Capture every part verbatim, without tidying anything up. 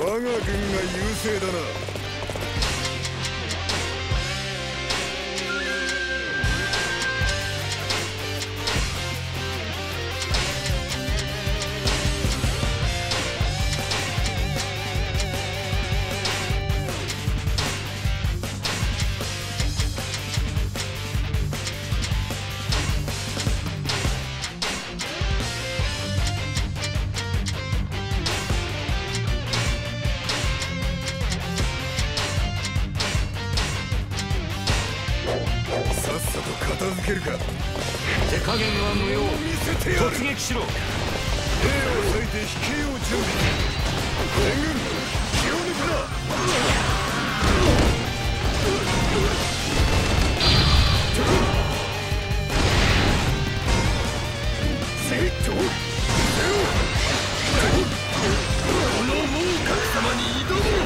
我が軍が優勢だな。片付けるか。 手加減は無用。 見せてやる。 突撃しろ。 兵を割いて引けよう準備。全軍気を抜くな。せいとこの猛角様に挑む。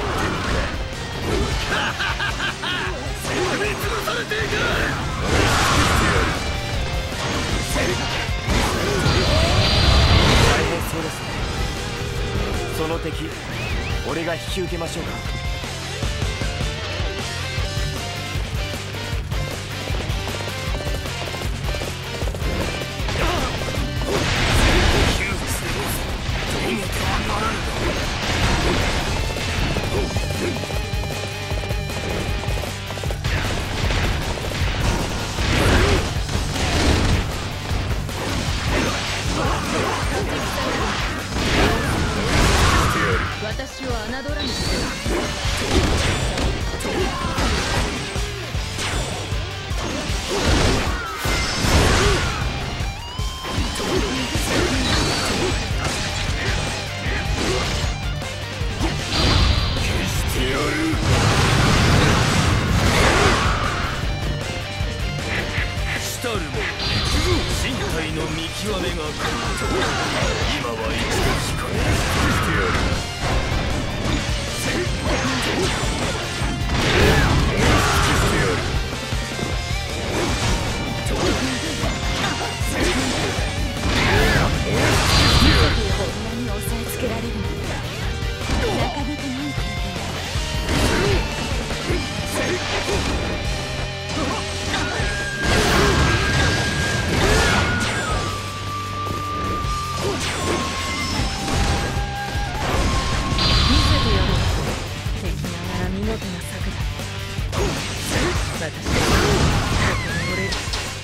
踏み潰されていく。 大変そうですね。その敵、俺が引き受けましょうか。 私を侮らぬ。 身体の見極めが今は一度しかしてやる。 こんなに抑えつけられるのなかなかない経験だ。見事な策だ。私は俺る。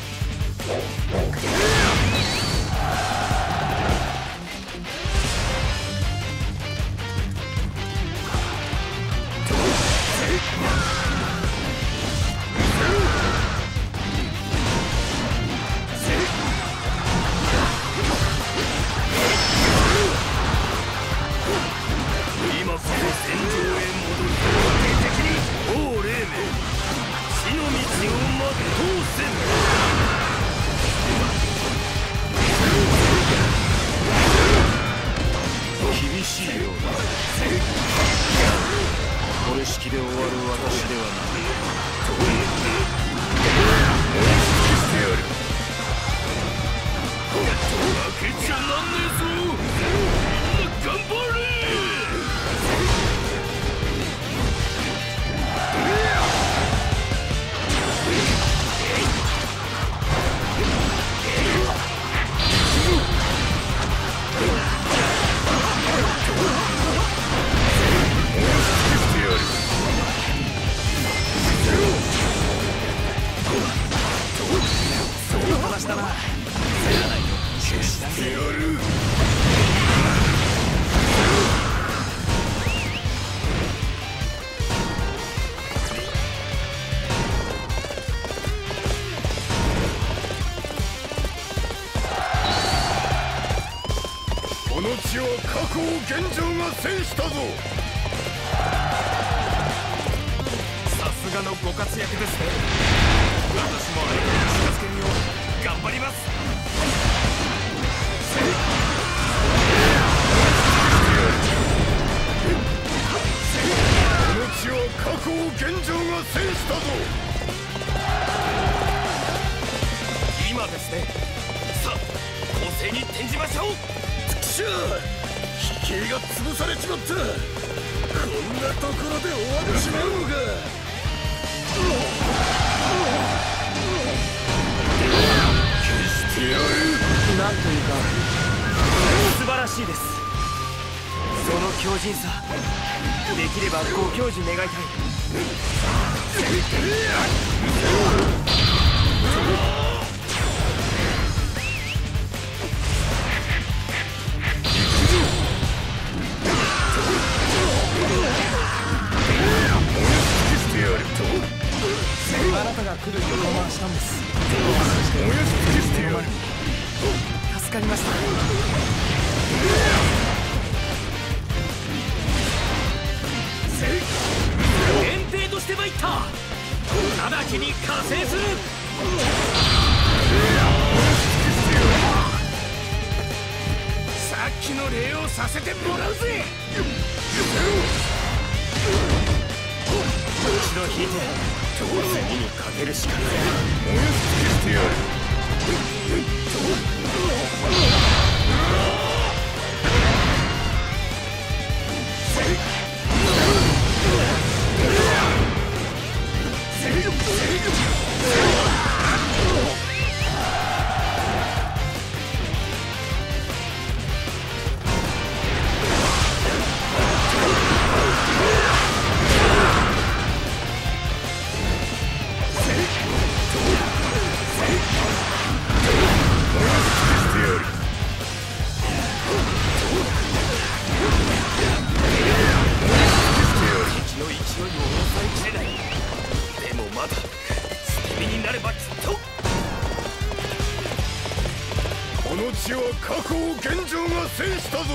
今こそ戦場へ戻る。王黎明、死の道を全うせん。厳しいようだ。これ式で終わる私ではない。してやる。負けちゃなんねえぞ。みんな頑張れ。したな。消してやる。この地は過去を現状が制したぞ。さすがのご活躍ですね。私も相手に近づけるよう頑張ります。この地は過去を現状が制したぞ。今ですね。さあ攻勢に転じましょう。くしゃー、飛型が潰されちまった。 んなところで終わってしまうのか。消してやる。 なんというか素晴らしいです。その強靭さ、できればご教授願いたい。あなたが来る予感はしたんです。助かりました。 源平として参った。直ちに加勢する。さっきの礼をさせてもらうぜ。 後ろ引いて次にかけるしかない。 燃やし尽くしてやる。この地は過去を現状が制したぞ。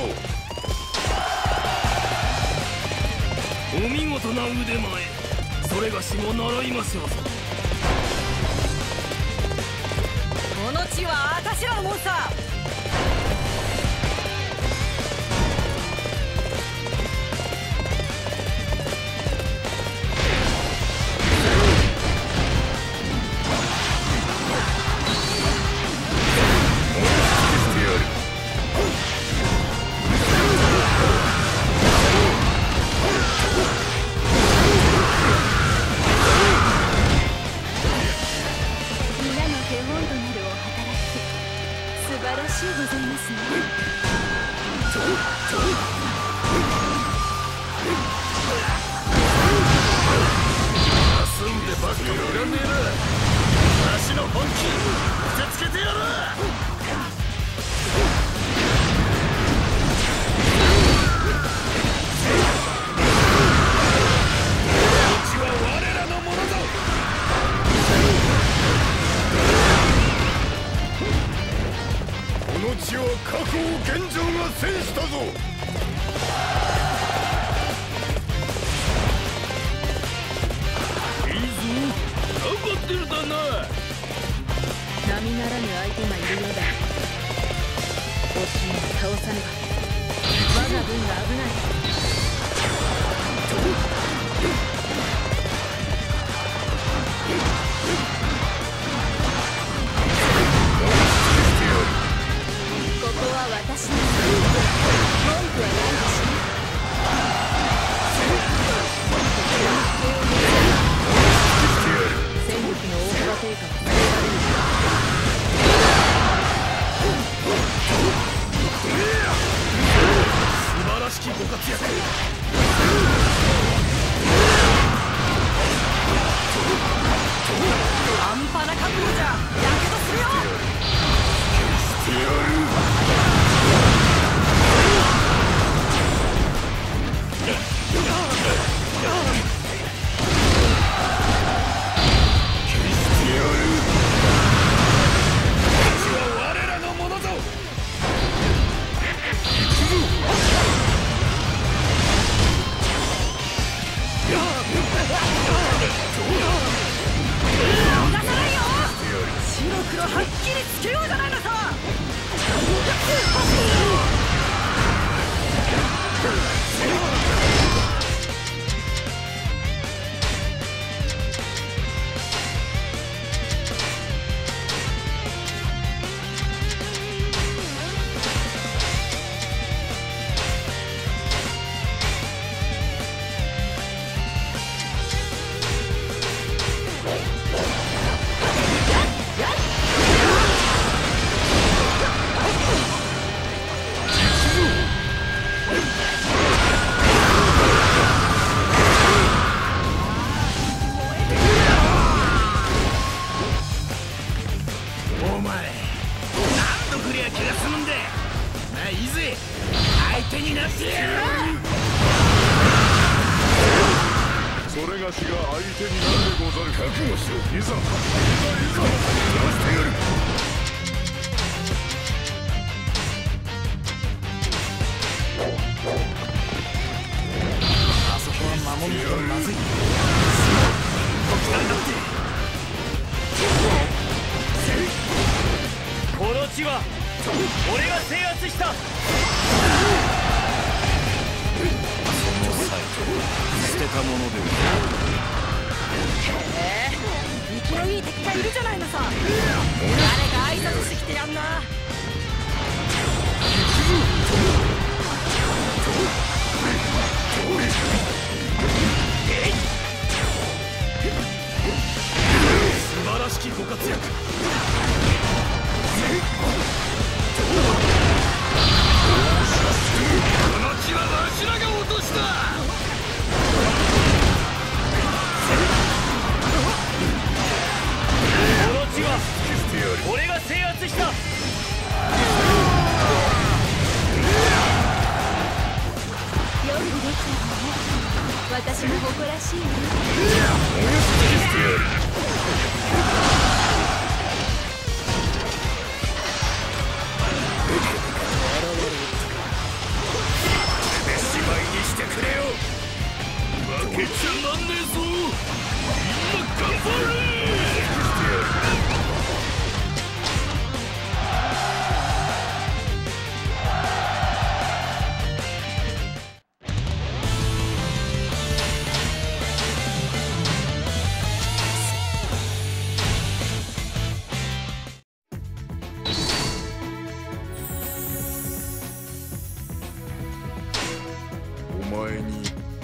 お見事な腕前。それがしも習いましょうぞ。 この地は私らのもんさ。素晴らしいございますね。 休んでばっかりいらねえな。足の本気見せつけてやる。道は我らのものぞ。この地は過去を現状が制したぞ。いいぞ、頑張ってるだな。 並ならぬ相手がいるようだ。惜しみに倒さねば我が軍が危ない。ここは私の文句はないでしょ。戦力の大幅低下は避けられる。 素晴らしきご活躍。 半端な覚悟じゃやけどするよ。 してやる。 はっきりつけようじゃないのさ。 それがしが相手になるでござる。覚悟しろ。いざいざいざやらしてやる。 あそこは守るのがまずい。なんだってこの地は俺が制圧した。そのサイト捨てたものでへえ、生きのいい敵がいるじゃないのさ。誰か挨拶してきてやんな。 素晴らしきご活躍。この地はわしらが落とした。 この地は俺が制圧した。 よくできたわね。私も誇らしいわ。 しまいにしてくれよ。負けちゃなんねえぞ。みんな頑張れ。お前に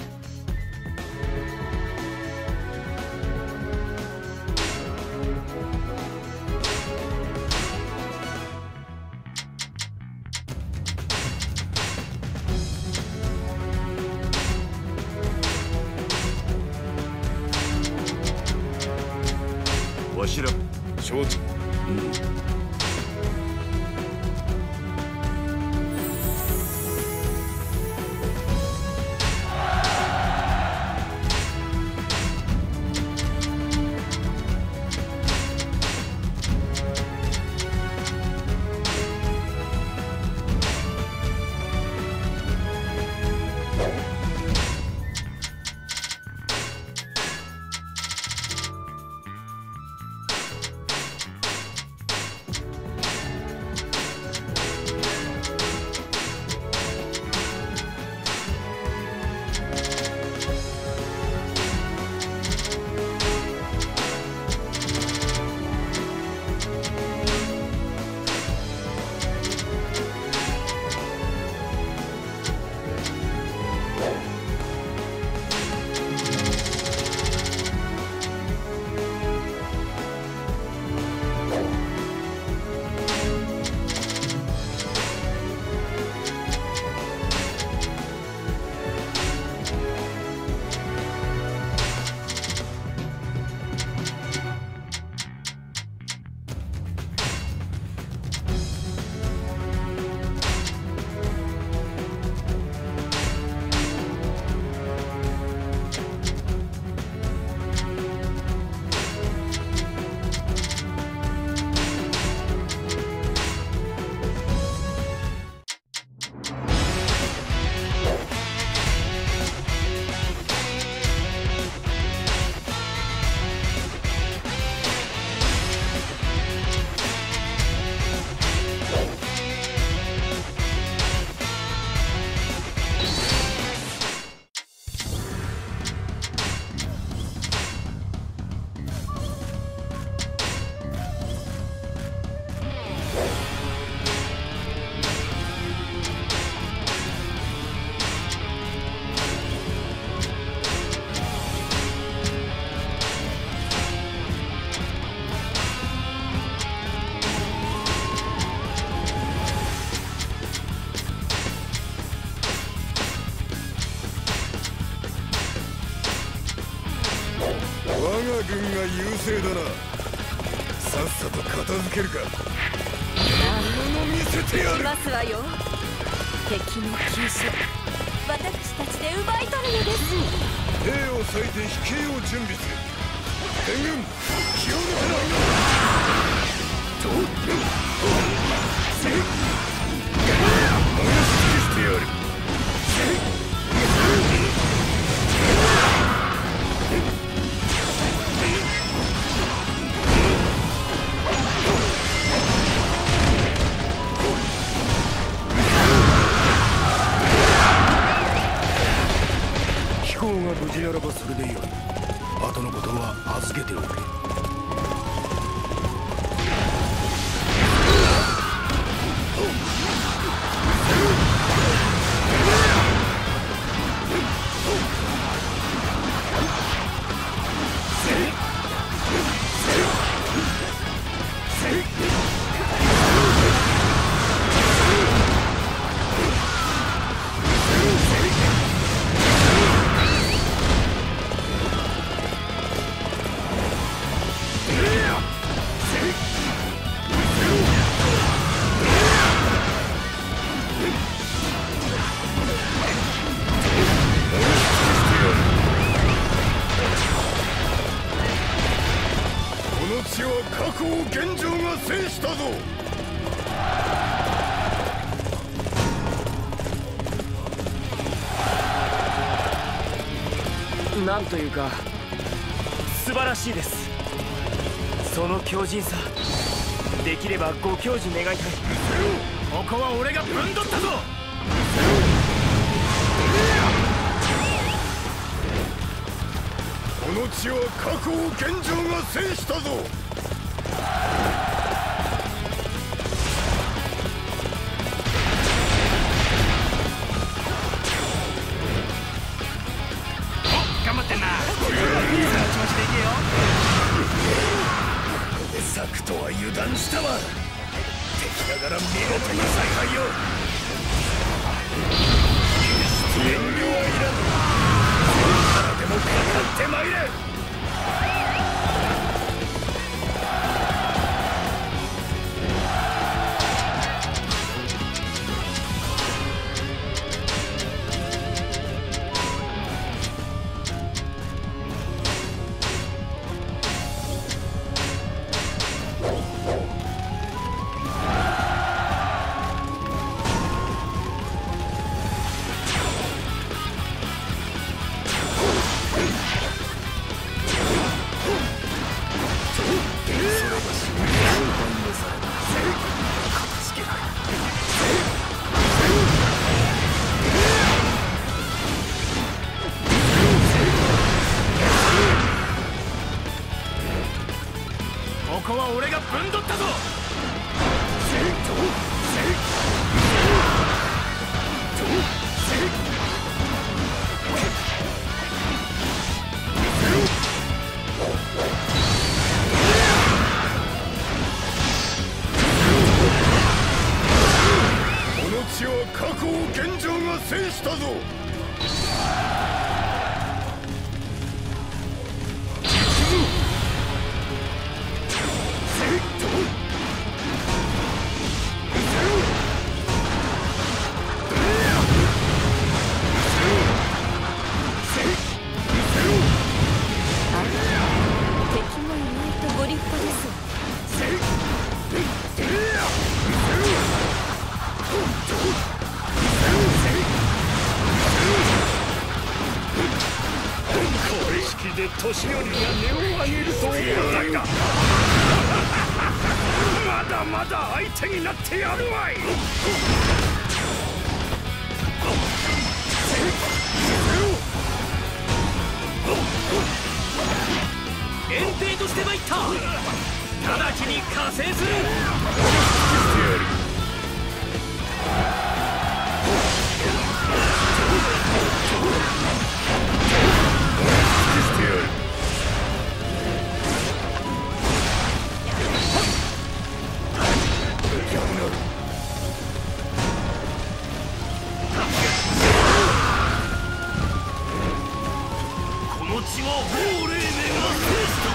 わしら承知。 軍が優勢だな。さっさと片付けるか。何者見せてやる。 行きますわよ。敵の急所、私たちで奪い取るのです。 兵を割いて引けを準備する。天軍気を抜けないよ。と燃やし尽くしてやる。 飛行が無事ならばそれでよい。後のことは預けておけ。過去を現状が制したぞ。 なんというか素晴らしいです。その強靭さ、できればご教示願いたい。ここは俺がぶんどったぞ。 この地は過去を現状が制したぞ。 頑張ってんな。その調子でいけよ。 ここで策とは油断したわ。敵ながら見事な采配よ。決して遠慮はいらぬ。誰でもかかってまいれ。 ここは俺がぶんどったぞ。 この地は過去を現状が制したぞ。 で年寄りが音を上げると思うたか。まだまだ相手になってやるわい。 遠征として参った。直ちに加勢する。 この地は法霊明が制した。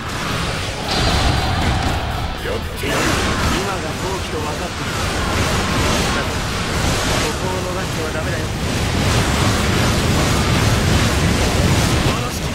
やってやる。 今が好機と分かっている。だがここを逃してはダメだよ。 素晴らしき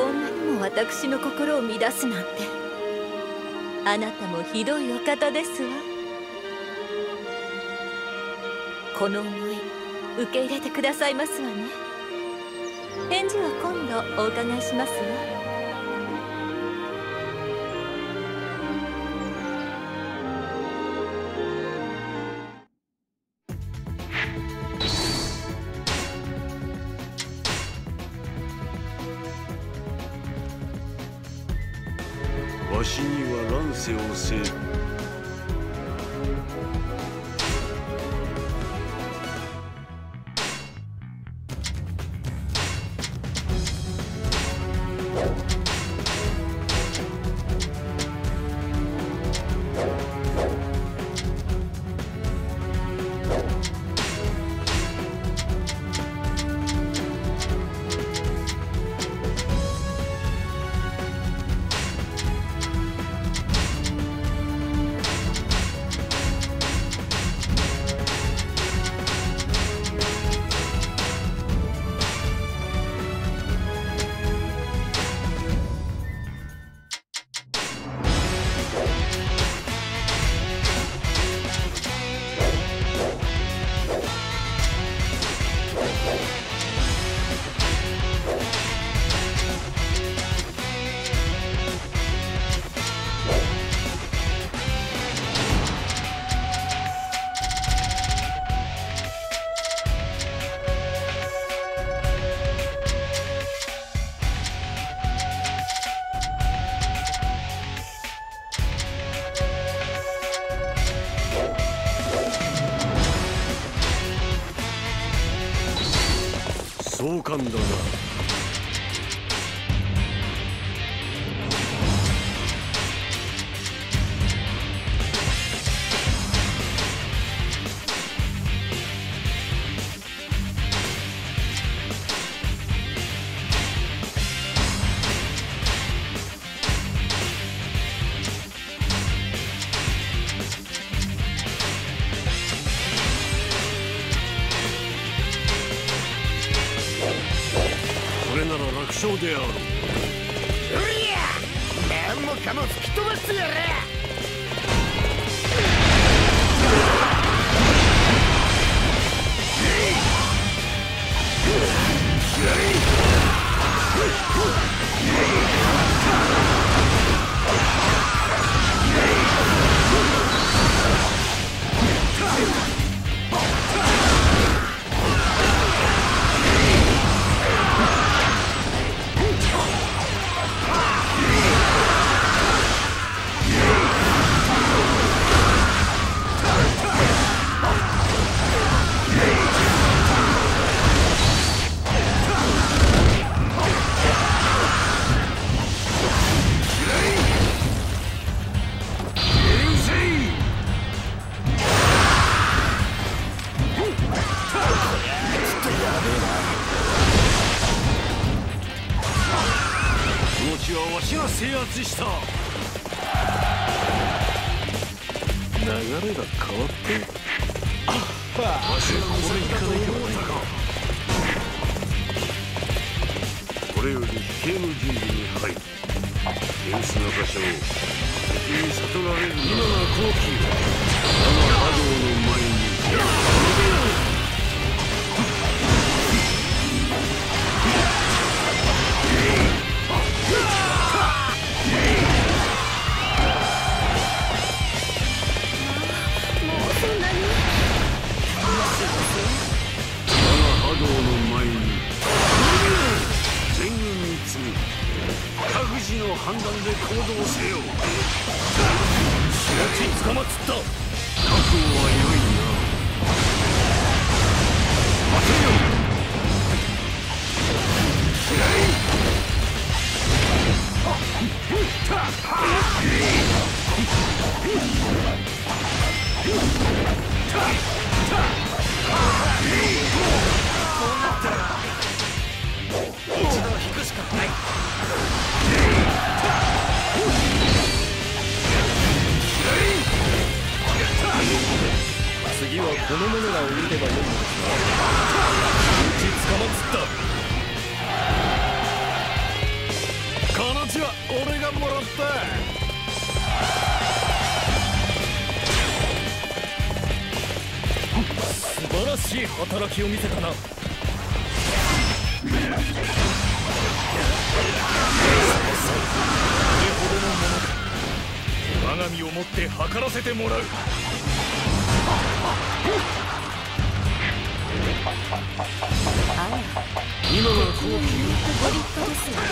こんなにも私の心を乱すなんて。あなたもひどいお方ですわ。この思い受け入れてくださいますわね。返事は今度お伺いしますわ。 わしには乱世をせえ。壮観だな。これなら楽勝であろう。うりゃ、何もかも吹き飛ばしてやれ。わしが制圧した。流れが変わって、あわしがこれいかないではないか。これより兵の準備に入る。手薄な場所を敵に悟られる。今が好機。我が波動の前に判断で行動せよ。承知捕まつった。覚悟は良いな。待てよ。こうなったら一度引くしかない。次はこの者が降りればよいのですが、うち捕まつった。 しい働きを見せたな。それほどのものか。我が身をもって測らせてもらう。今は後期ご立派ですよ。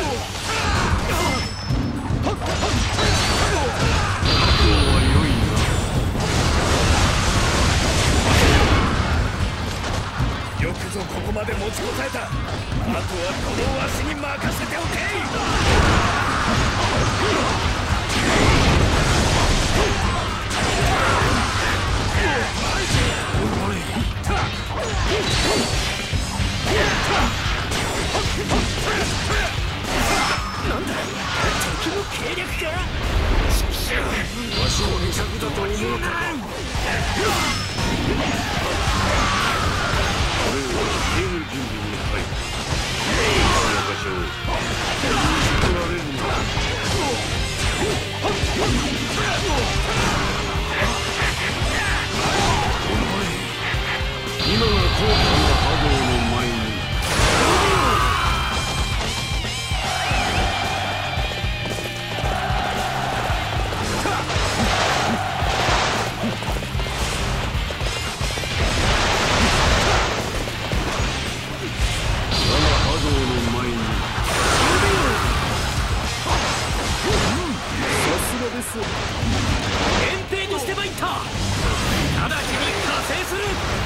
よくぞここまで持ちこたえた。あとはこのわしに任せておけ。なんだ、敵の計略か。 わしの二着だと思うか。これはゲーム準備に入る。中所を取られるな。今が後期の波動の前に。 遠征にしてまいった。直ちに加勢する。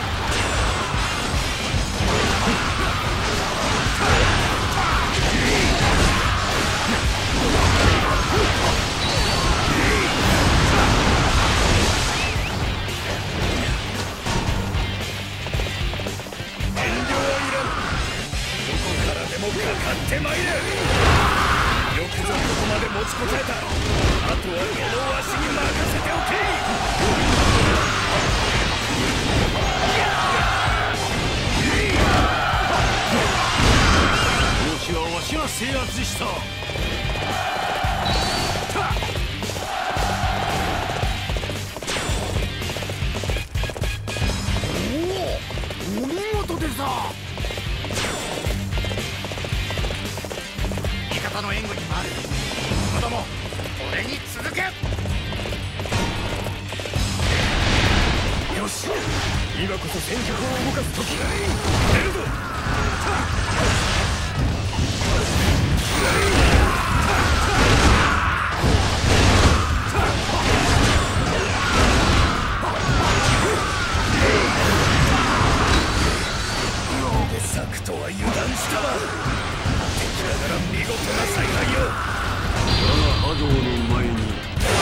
遠慮はいらぬ。どこからでもかかってまいれ。よくぞここまで持ちこたえた。あとはこのわしに任せておけ。この地はわしが制圧した。おお、お見事でさ。味方の援護に回る。子供、俺に続け。よし、今こそ戦局を動かす時。出るぞ。で策とは油断したわ。敵ながら見事な采配よ。 我が波動の前に。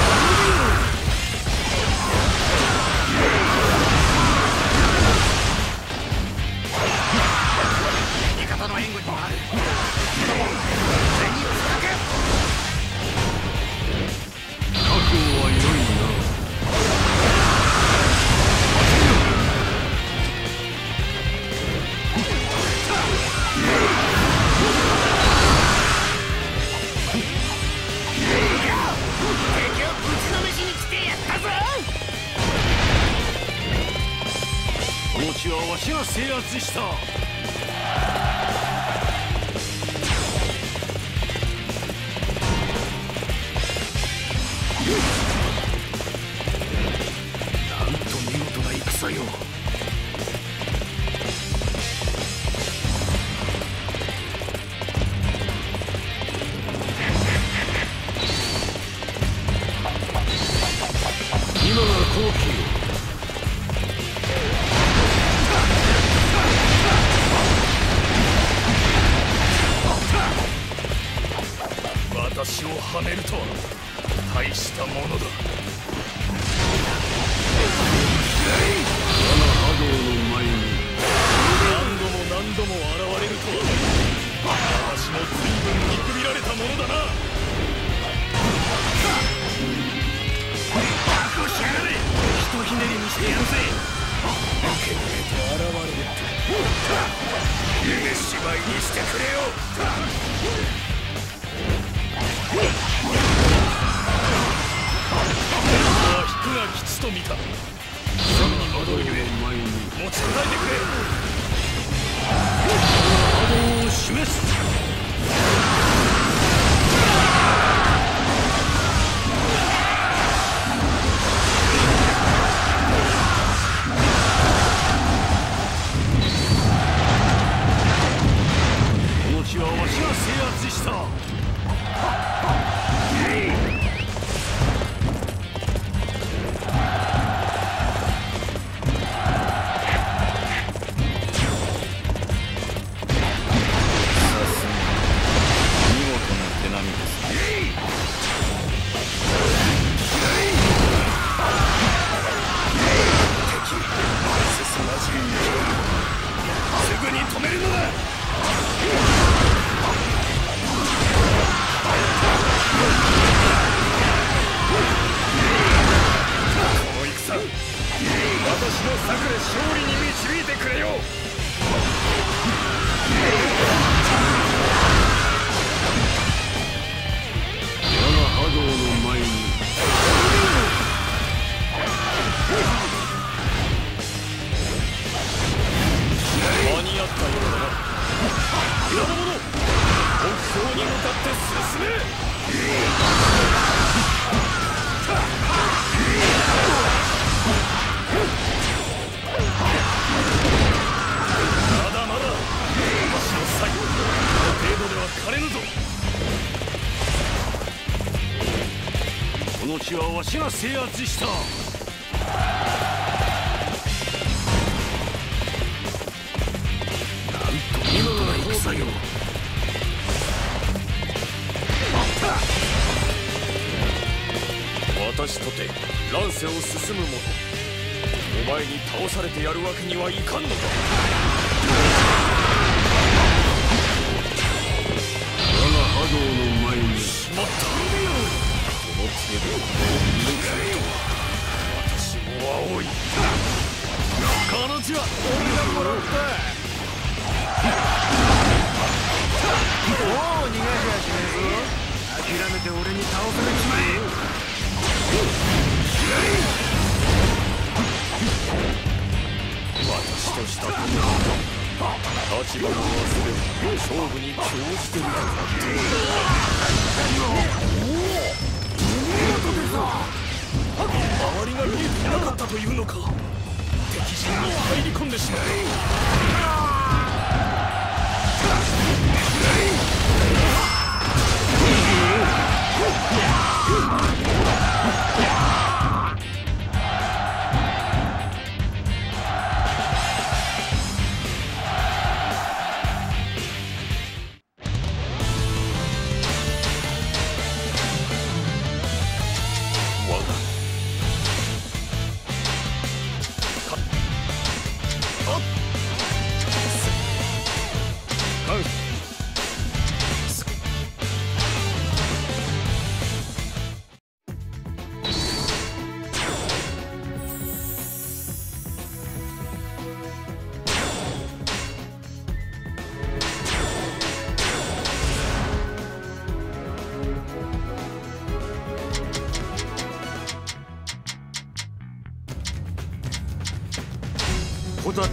味方の援護に回る。手につかけ。覚悟は良いな。この地はわしが制圧した。なんと見事な戦よ。今が後期よ。私をはめるとは大したものだ。我が波動の前に何度も何度も現れるとは、私も随分見くびられたものだな。こしやがれ。ひとひねりにしてやるぜ。受け受けと現れるって夢芝居にしてくれよ。俺は引くが吉と見た。すぐに波動ゆえ前に持ちこたえてくれ。 波動を示す。この地はわしが制圧した。この地はわしが制圧した。なんと見事な戦よ。 私とて乱世を進む者、お前に倒されてやるわけにはいかんのだ。 我が波動の前にしまった。この程度の顔を見抜くとは私も青い。この地は俺がもらった。 もう逃がしはしねえぞ。諦めて俺に倒されちまえ。 私としたことは立場を忘れ勝負に興じてみたかった。周りが見えていなかったというのか。敵陣に入り込んでしまった。 こだ。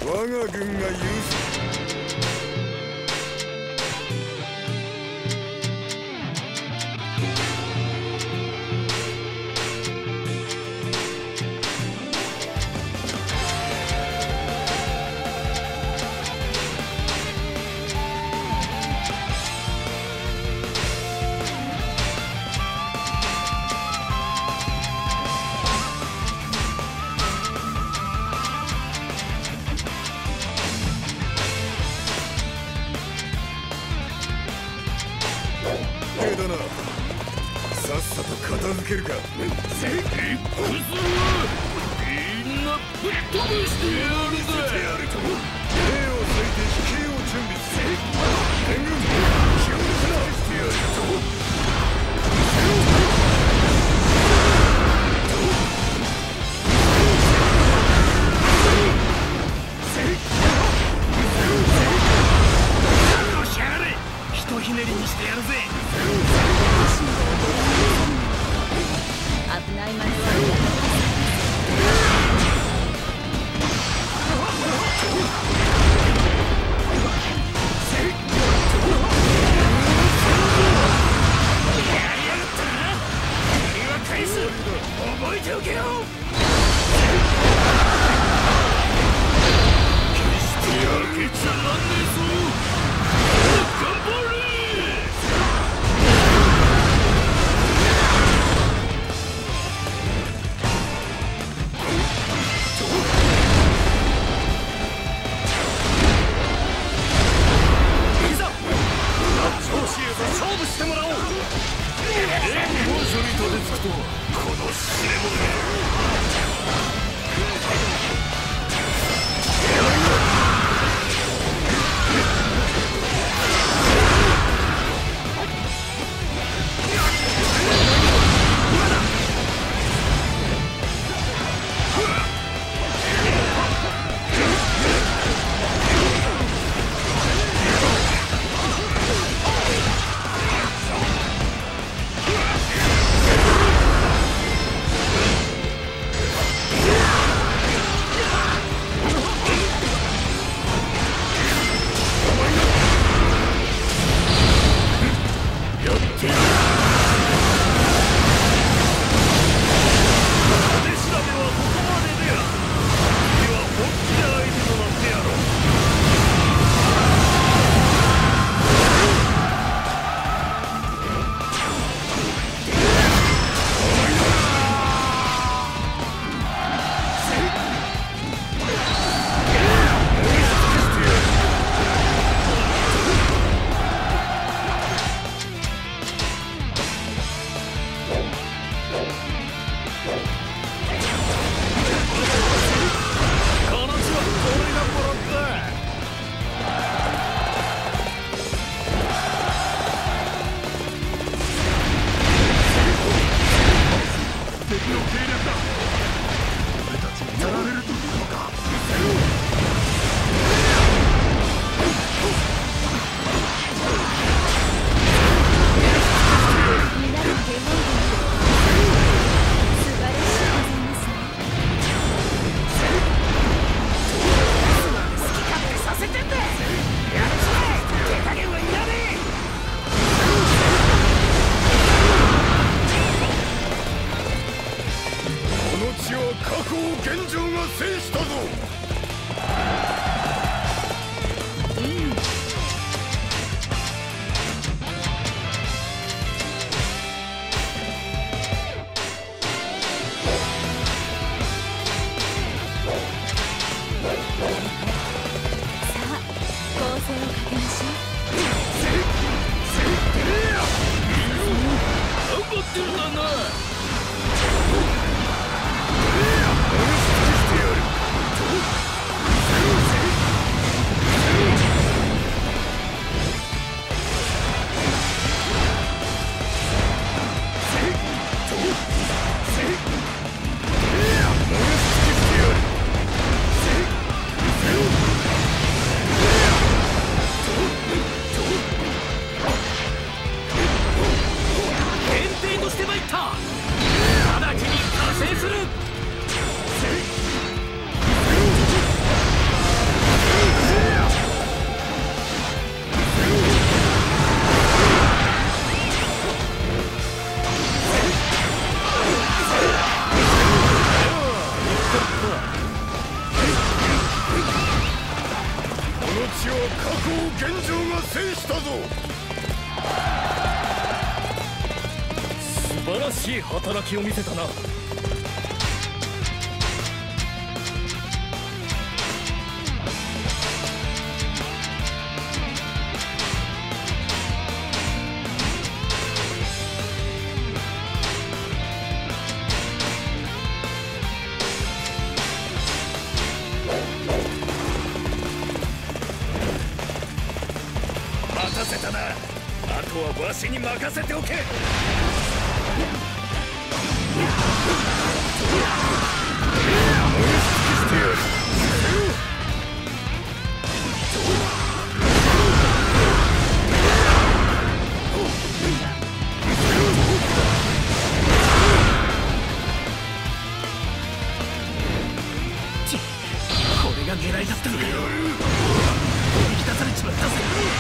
我が軍が優勢。だな。さっさと片付けるか。 せい、くずみんなぶっ飛ばしてやるぜ。 兵を割いて引きを準備せい。援軍気を抜くなしてやると。 ひねりにしてやるぜ。 危ないまねは返す。覚えておけよ。決してやるけちゃなんねえぞ。頑張れ。勝負してもらおう。レーン本所にたどり着くとはこの試練も働きを見せたな。待たせたな。あとはわしに任せておけ。これが狙いだったのか。引き出されちまったぜ。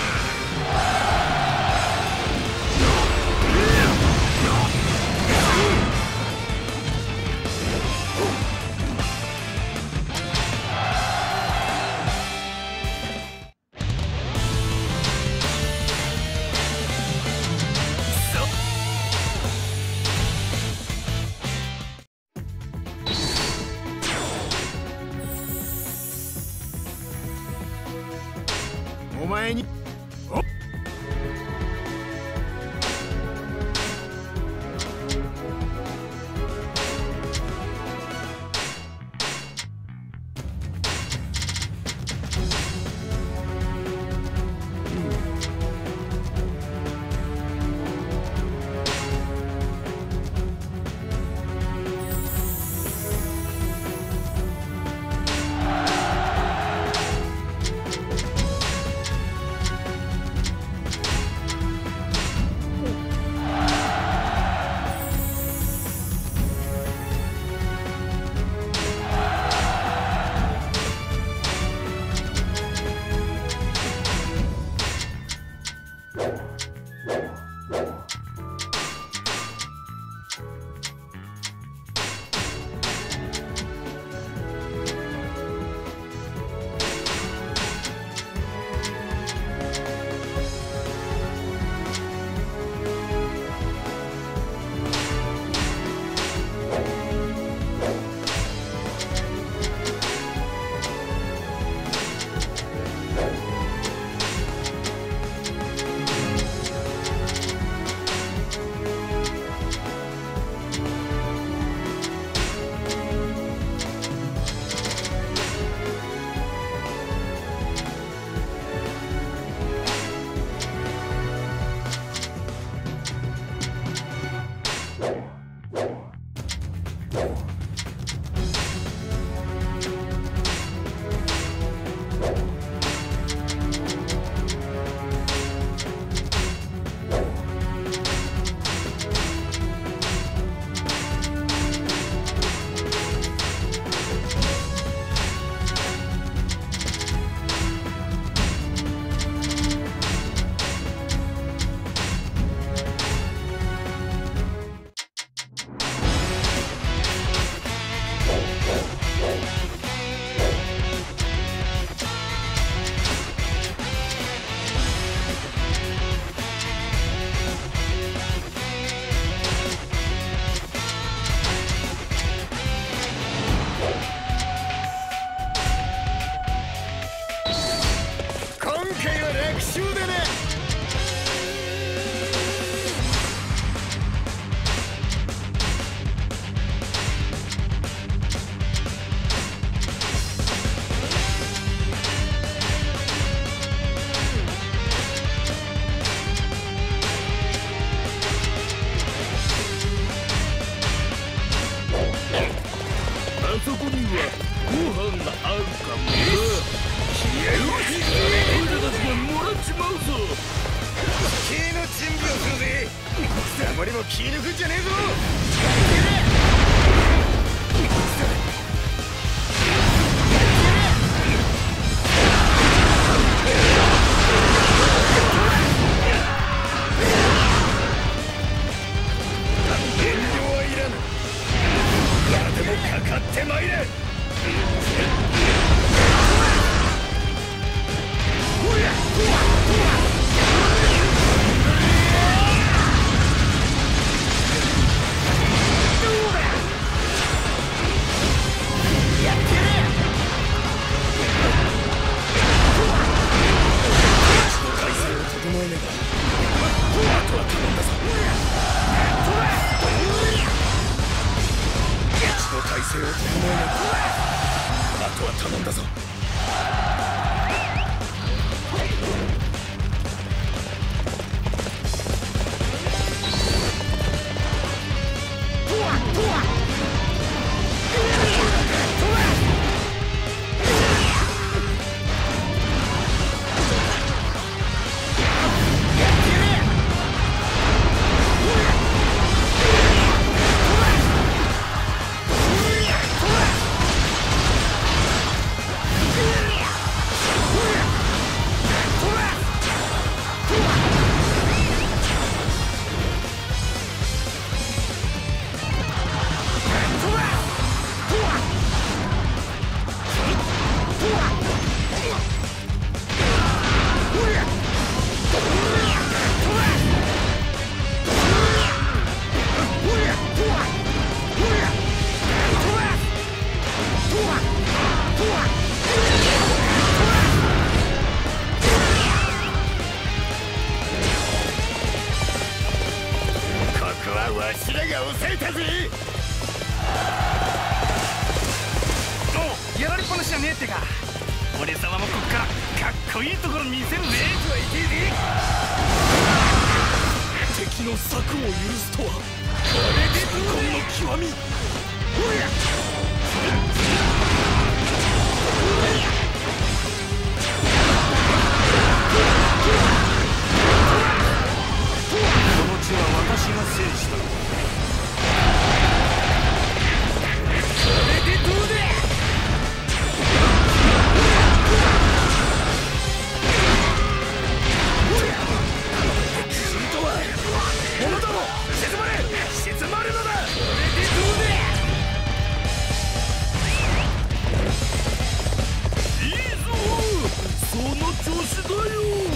お前にりも気抜くんじゃねえぞ。遠慮はいらぬ。誰でもかかってまいれ。 ってか。俺様もこっからかっこいいところ見せるぜ。 敵の策を許すとはこれで痛恨の極み。この地は私が制した。それでどうだ。者ども静まれ、静まるのだ。それでどうだ。いいぞ、その調子だよ。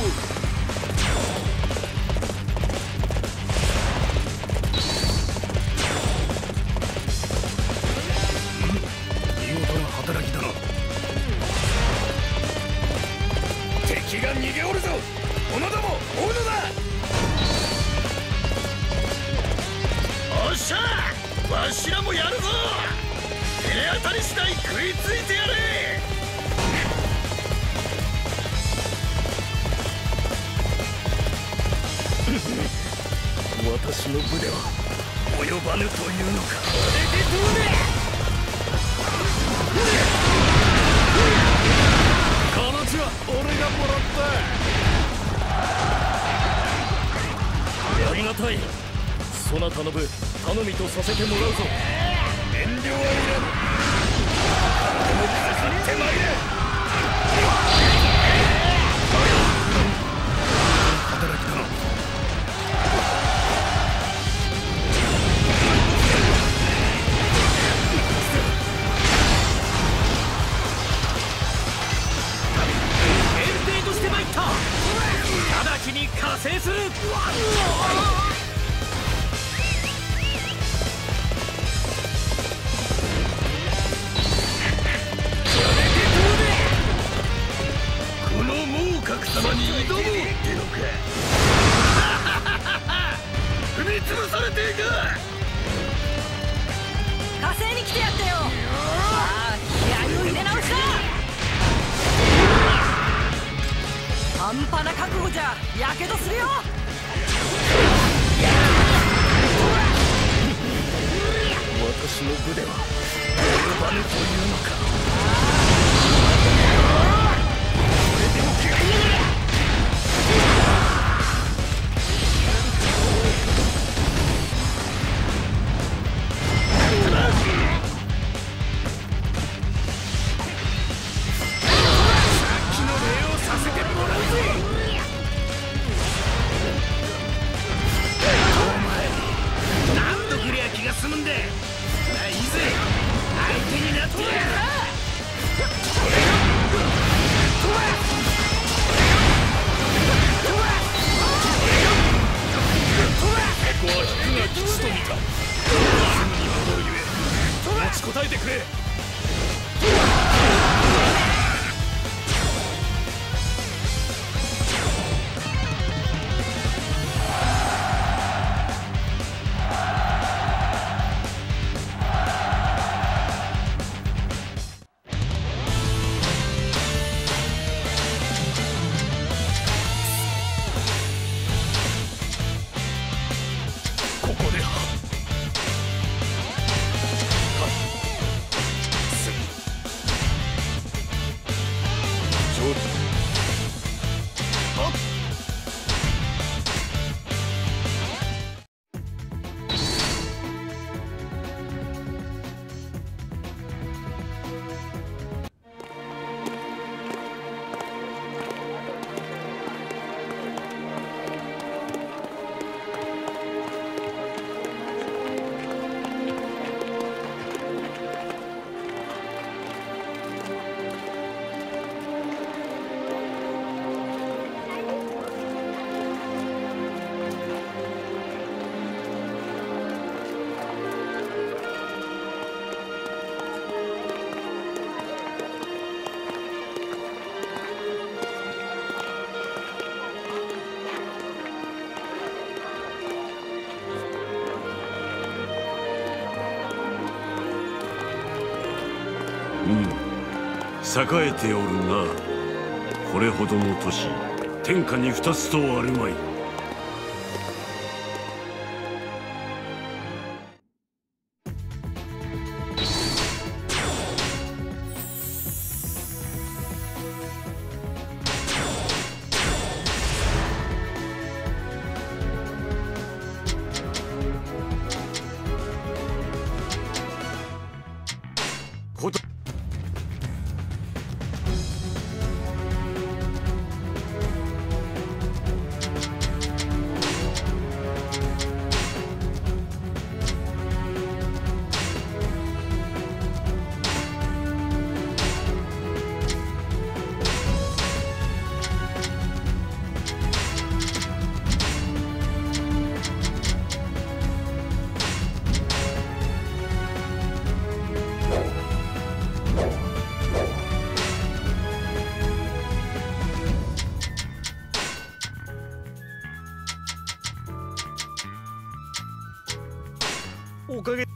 見事な働きだな。敵が逃げおるぞ。者ども追うのだ。おっしゃ、わしらもやるぞ。手当たり次第食いついてやれ。私の部では及ばぬというのか。これでどうだ。この地は俺がもらった。ありがたい。そなたの部頼みとさせてもらうぞ。遠慮はいらぬ。でもかかってまいれ。働きだな。限定として参った。直ちに加勢する。様に挑むってのか。踏み潰されていく。 火星に来てやったよ。さあ気合を入れ直しだ。半端な覚悟じゃやけどするよ。 私の部では及ばぬというのか。答えてくれ。 栄えておるな。これほどの都市、天下に二つとあるまい。 おかげ。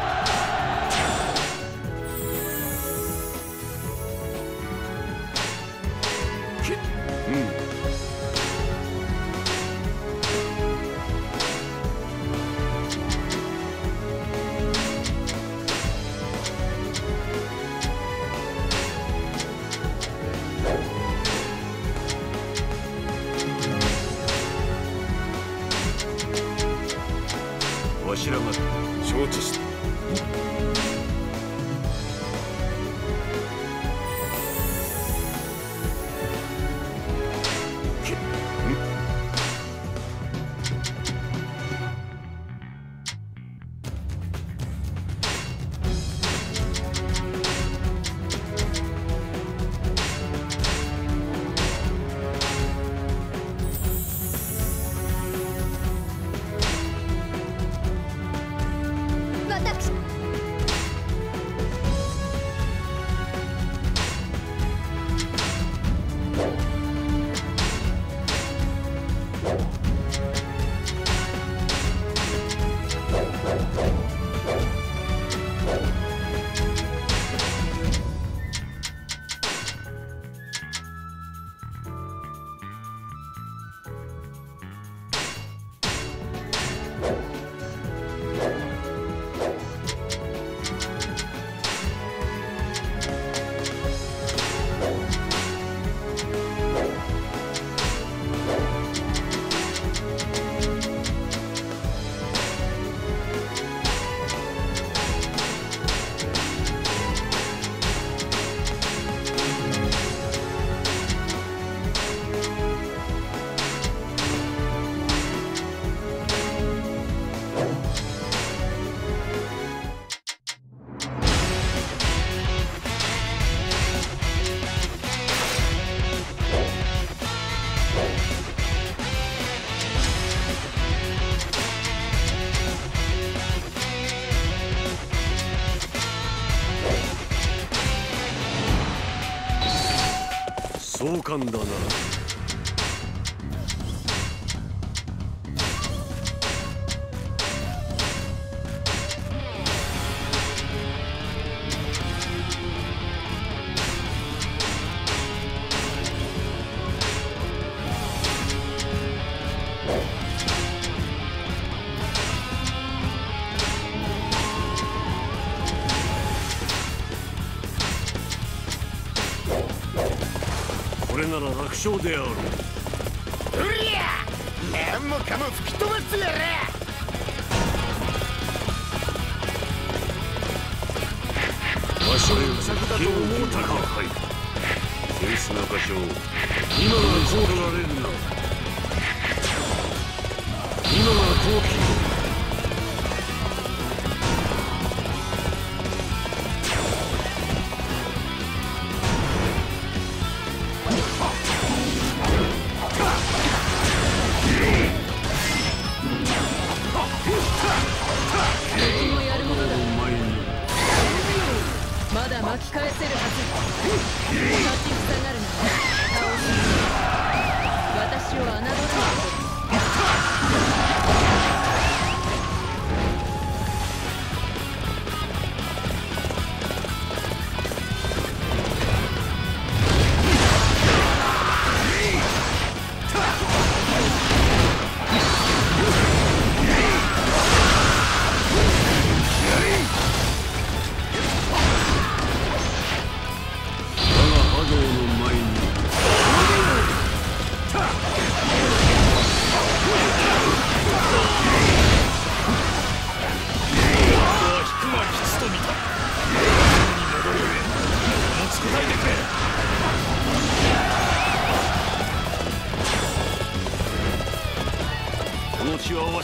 わしらが承知した。 壮観だな。これなら楽勝である。 うりゃ、何もかも吹き飛ばすやら。 わしは危険を思うたか。はい。手薄な箇所を今がこう取られるな。今が好機。 まだ巻き返せるはず。立ちふさがるな。倒す。私を侮らない。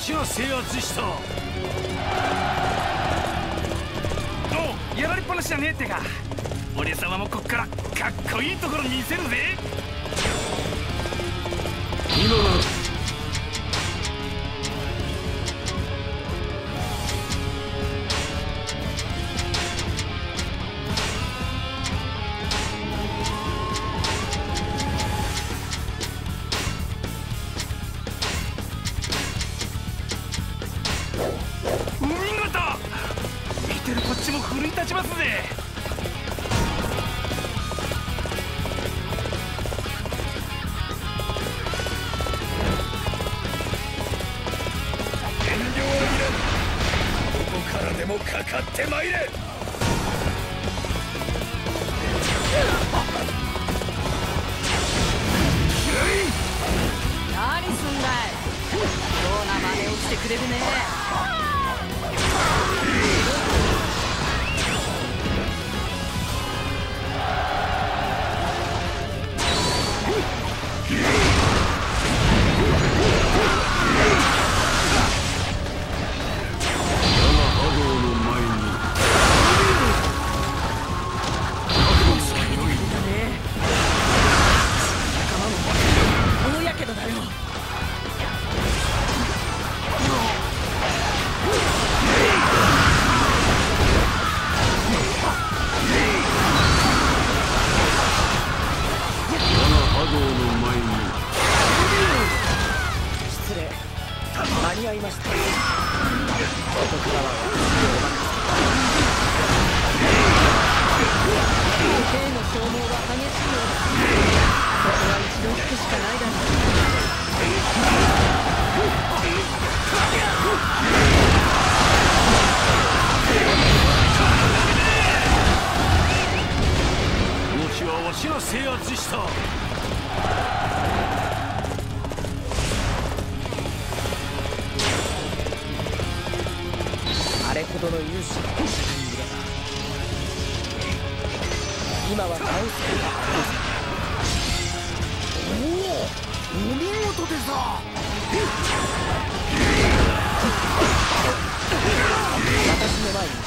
しが制圧した。 おやられっぱなしじゃねえってか。俺様もこっからかっこいいところ見せるぜ。 今だ。 見事。見てるこっちも奮い立ちますぜ。 でもかかってまいれ。 何すんだい。妙な真似をしてくれるね。 間に合いました。ここからは兵の消耗が激しいようだ。ここは一度引くしかないだろう。動きはわしが制圧した。 あれほどの勇士が戦いにいれば今は倒すことがありません。おお、お見事でさ。私の前に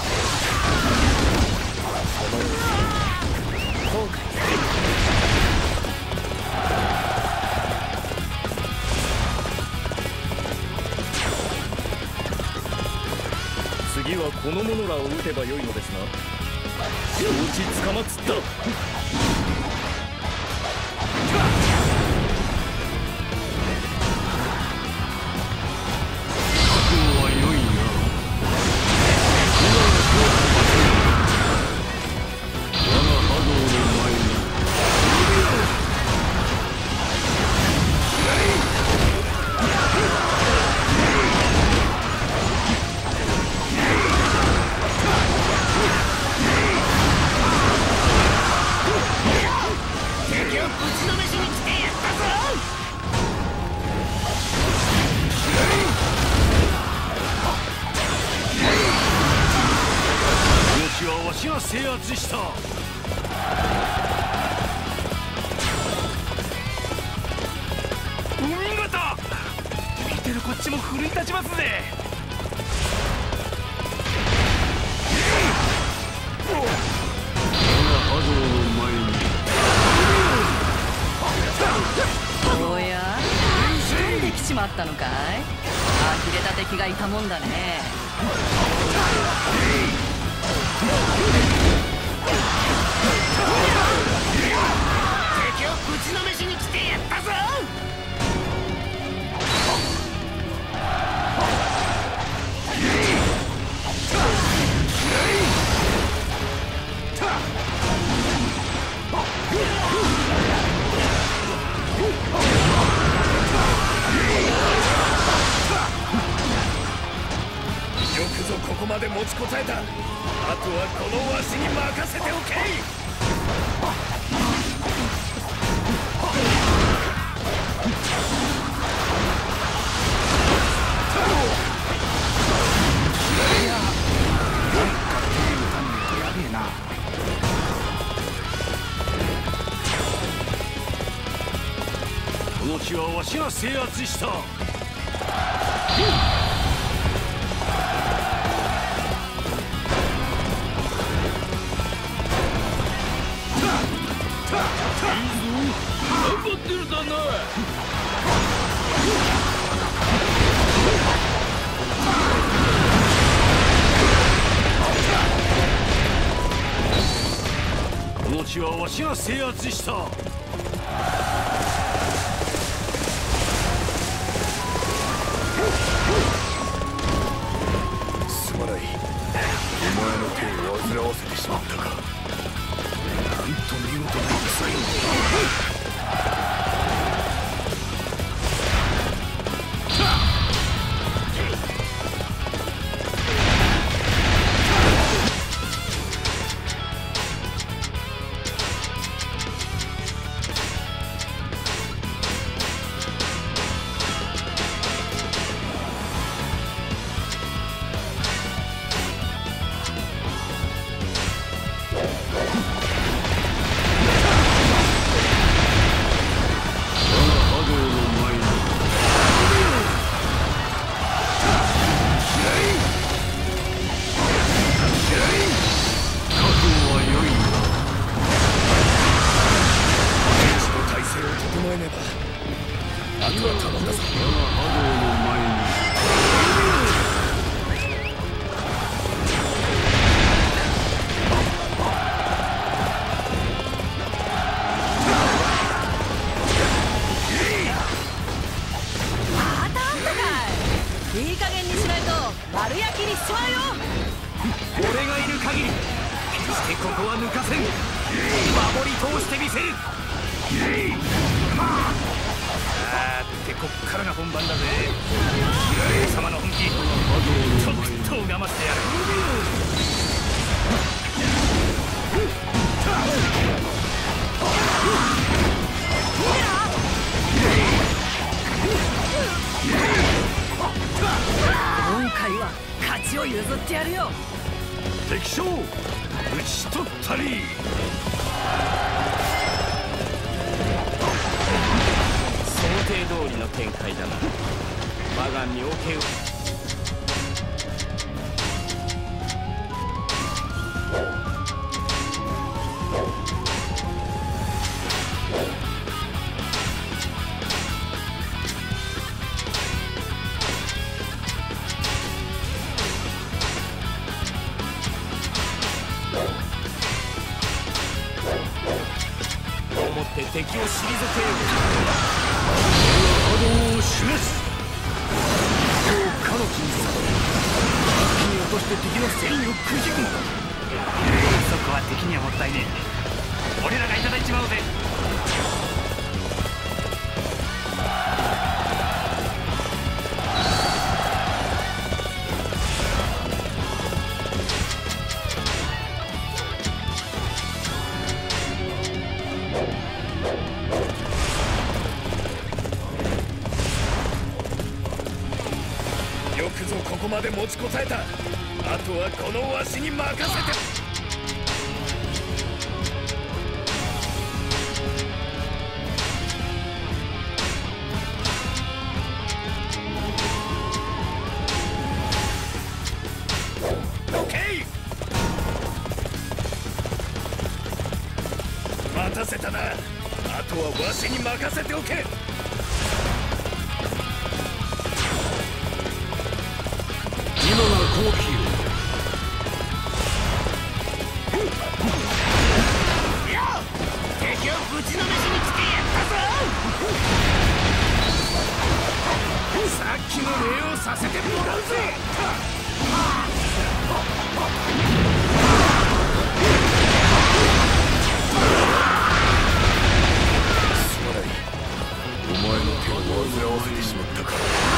その後悔する。 次はこの者らを撃てばよいのですな。承知つかまつった。わしが制圧した。 お見事。見てるこっちも奮い立ちますぜ。 おや、一人で来ちまったのかい。呆れた敵がいたもんだね。 敵をぶちのめしに来てやったぞ。 よくぞここまで持ちこたえた。あとはこのわしに任せておけ。 この地はわしが制圧した。 地はわしが制圧した。 すまない。お前の手を煩わせてしまったか。 なんと見事な戦よ。 いい加減にしないと丸焼きにしちまうよ。 俺がいる限り決してここは抜かせん。守り通してみせる。さあってこっからが本番だぜ。貴様の本気とくと拝ませてやる。 今回は勝ちを譲ってやるよ。 敵将討ち取ったり。 想定通りの展開だな。我が妙見を思って敵を退けよう。 波動を示す。 かの金属一気に落として敵の戦意をくじくのだ。そこは敵にはもったいねえ。俺らがいただいちまおうぜ。 よくぞここまで持ちこたえた。あとはこのわしに任せて。オッケー。待たせたな。あとはわしに任せておけ。 今が好機よ。 敵をぶちのめしに来てやったぞ。さっきの礼をさせてもらうぜ。 すまない。お前の手を煩わせてしまったか。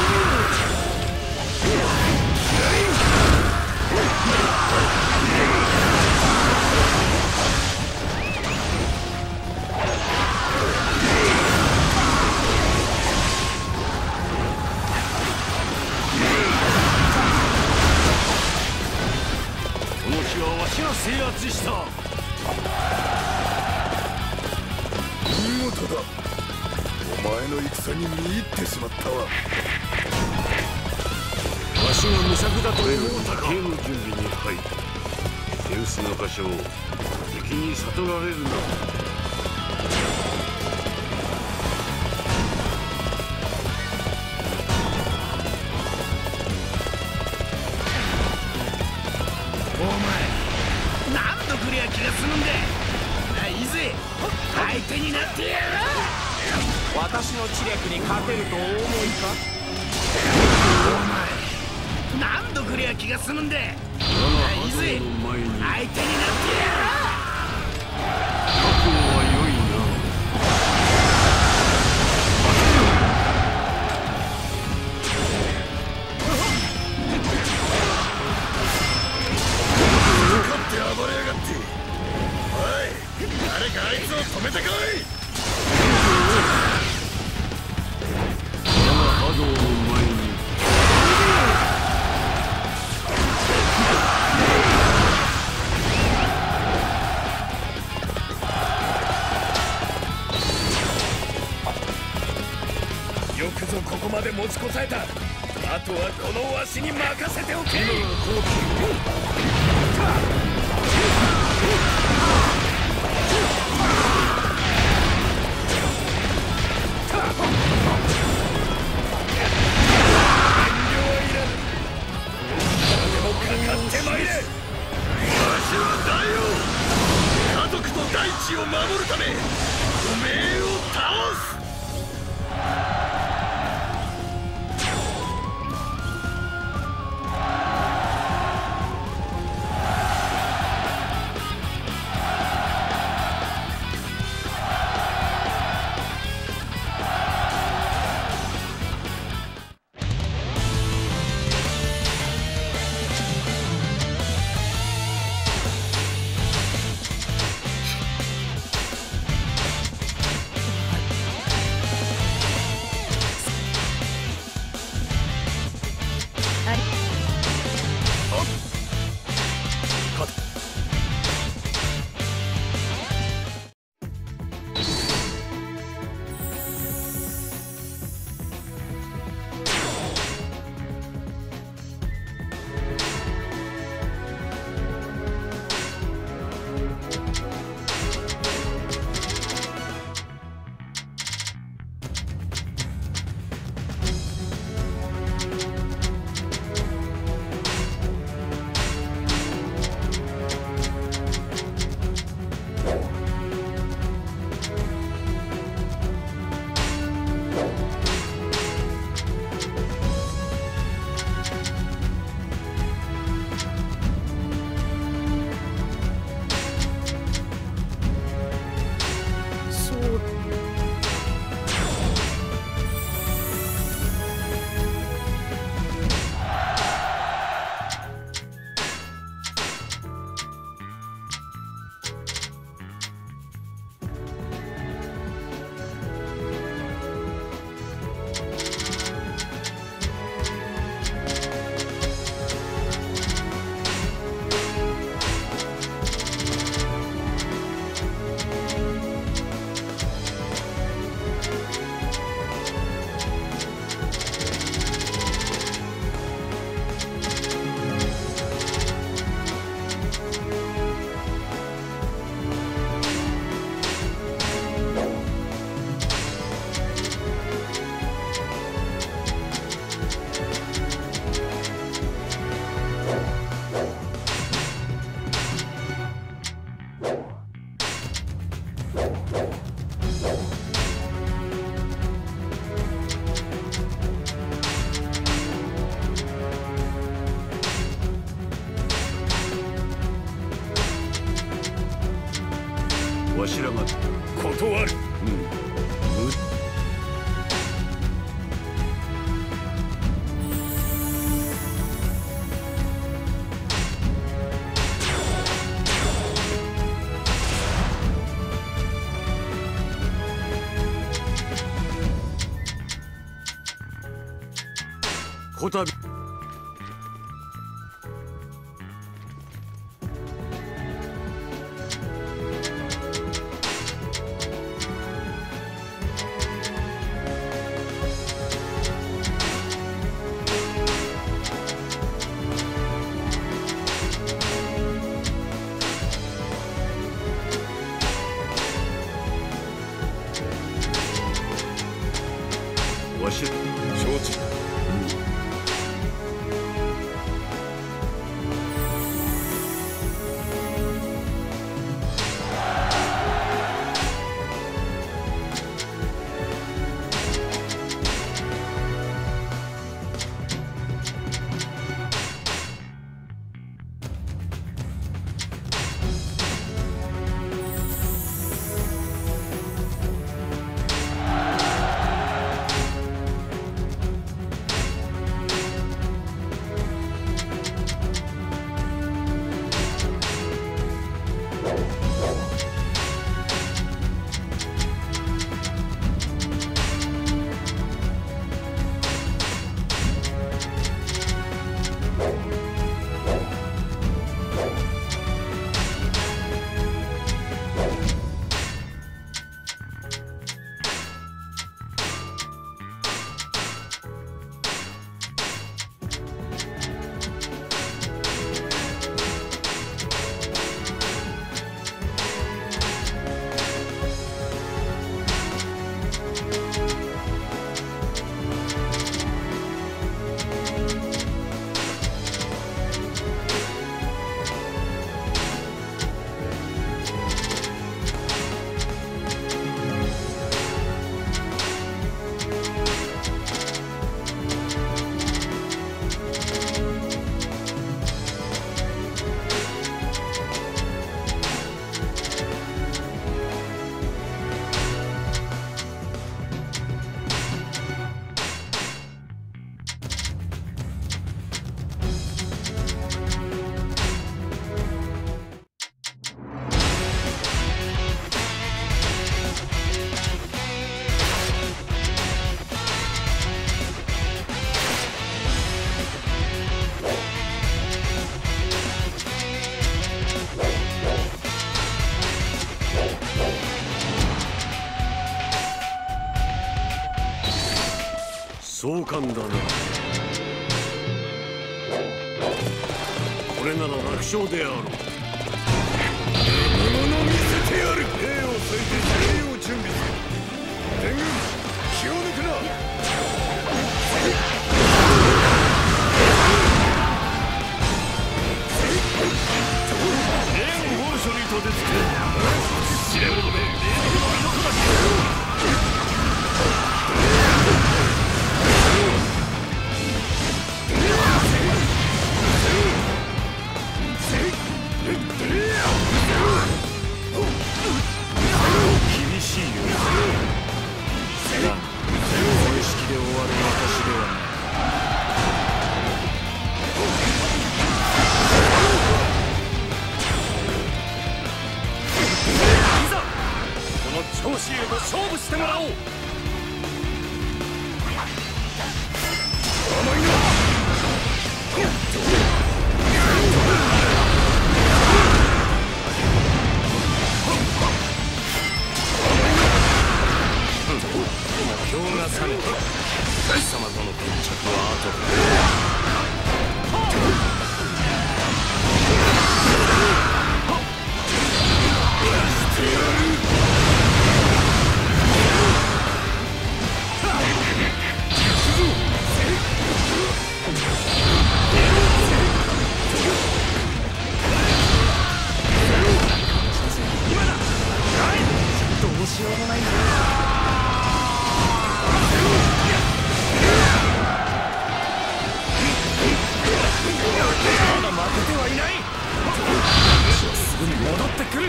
この地はわしが制圧した。 見事だ。お前の戦に見入ってしまったわ。 わしが無策だと思うたか。 刑の準備に入り、手薄な箇所を敵に悟られるな。 お前何度くりゃ気が済むんだ。 いぜ、相手になってやる。 私の知略に勝てるとお思いか？ お前何度くりゃ気が済むんだ。いいぜ、相手になってやる。 覚悟は良いな。 勝って暴れやがって。おい、誰かあいつを止めてこい。 我が波動の前によくぞここまで持ちこたえた。あとはこのわしに任せておけ。かかってまいれ。わしは大王、家族と大地を守るためおめえを倒す。 わしらが断る。 うん、むこたびわし承知。 壮観だな。これなら楽勝であろう。 獲物見せてやる。兵を割いて兵を準備する。天軍気を抜くな。 連本書にとてつけ知れ者め霊の男だし。厳しいよ。だが正式で終わる私ではない。いざこの長子へと勝負してもらおう。甘いな。目標が覚めた。貴様との決着は後だ。今だ。どうしようもないんだ。まだ負けてはいない。すぐに戻ってくる。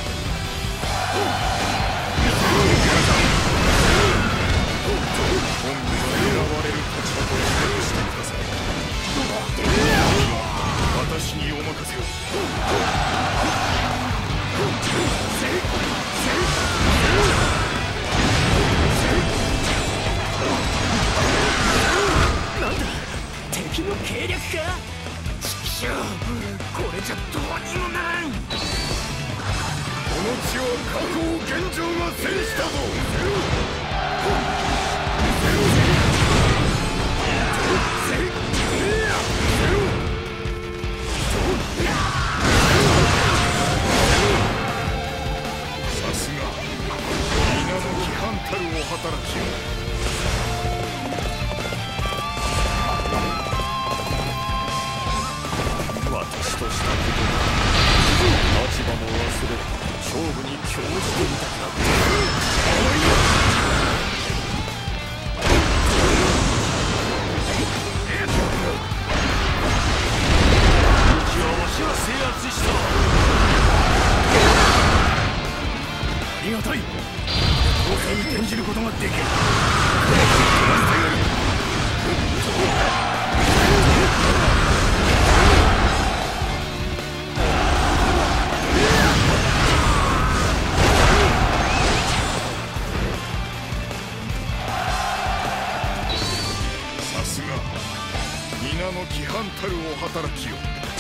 本部が狙われる立場としてください。私にお任せを。なんだ、敵の計略か。ちくしょう、これじゃどうにもならん。 この地は過去を現状が制したぞ。さすが皆の規範たるお働きを。 私としたことだ。立場も忘れ勝負に興じてみたくなった。武器はわしは制圧した。ありがたい。攻勢に転じることができる。 さすが皆の規範たるお働きを。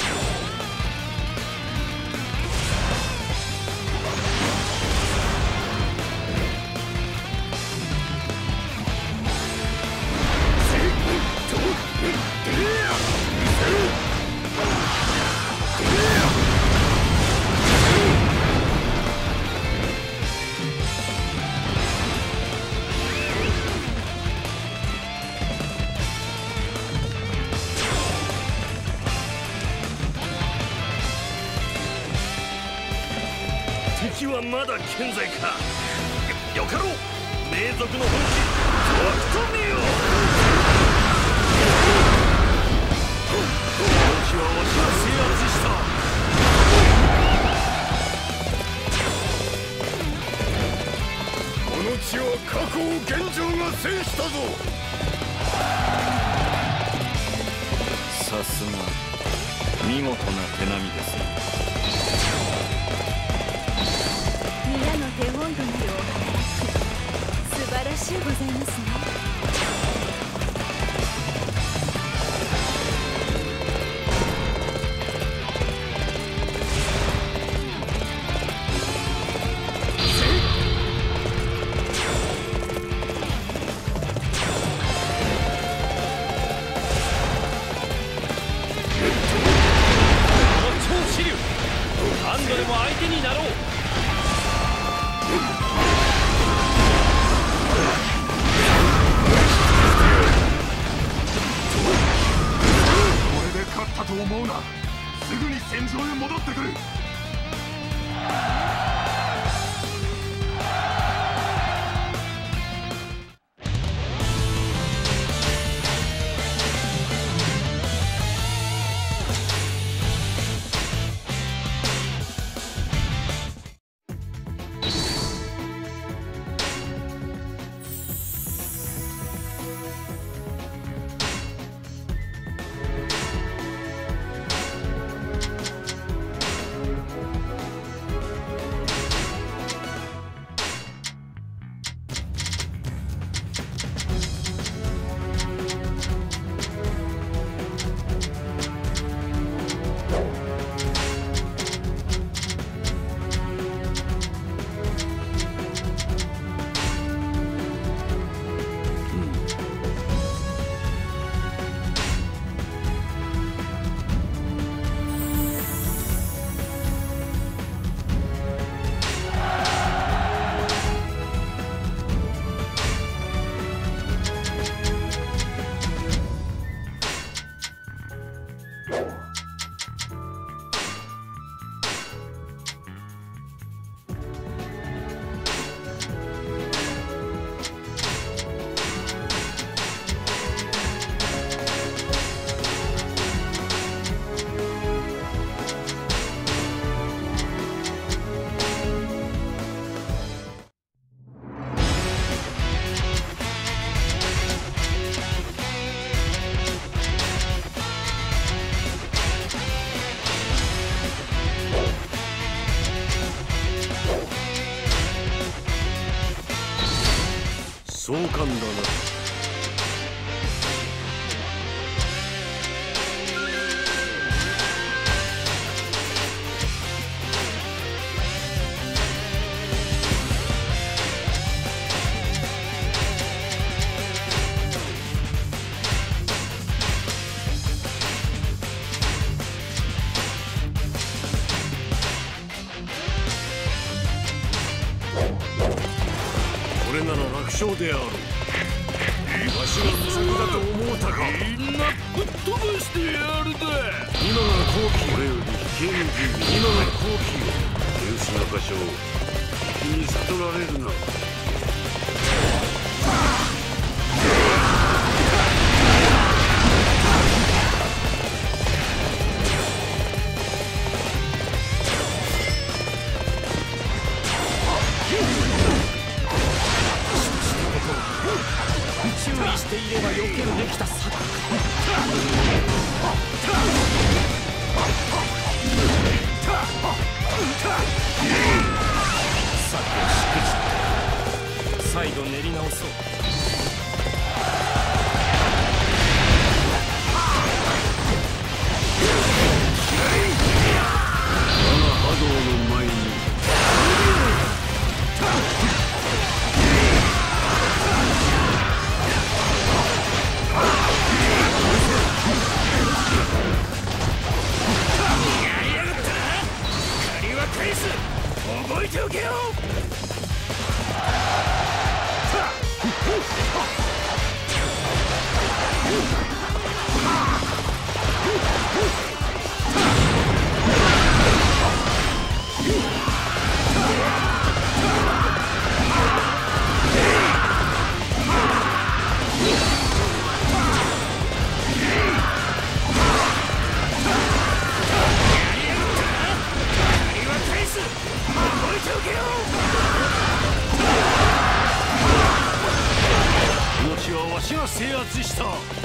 敵はまだ健在か。よ、よかろう。霊族の本気とくと見よ。武器はわしが制圧した。 この地は過去を現状が制したぞ。 さすが見事な手並みですね。 皆の手本となるお話、素晴らしゅうございますね。 度でも相手になろう。 これで勝ったと思うな。すぐに戦場へ戻ってくる。 壮観だな。これなら楽勝である。わしが無策だと思うたか。 みんなぶっ飛ばしてやるで。 今が好機。これより危険準備。今が好機よ。手薄な箇所を敵に悟られるな。 注意していれば避けるできた策。さてしくじ再度練り直そう。 我が波動の前に覚えておけよ。 命はわしが制圧した。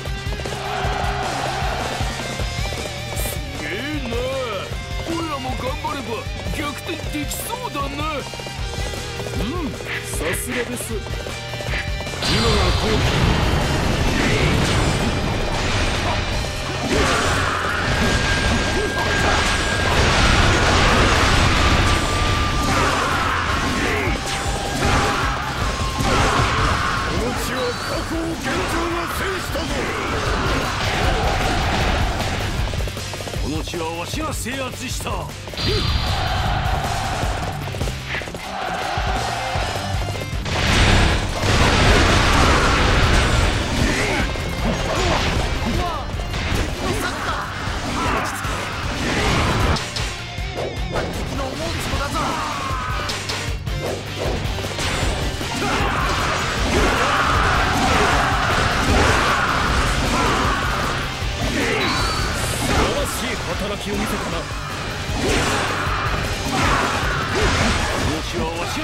すげえな。おいらも頑張れば逆転できそうだな。うん、さすがです。 今が好機。 過去を現状が制したぞ。 この地はわしが制圧した。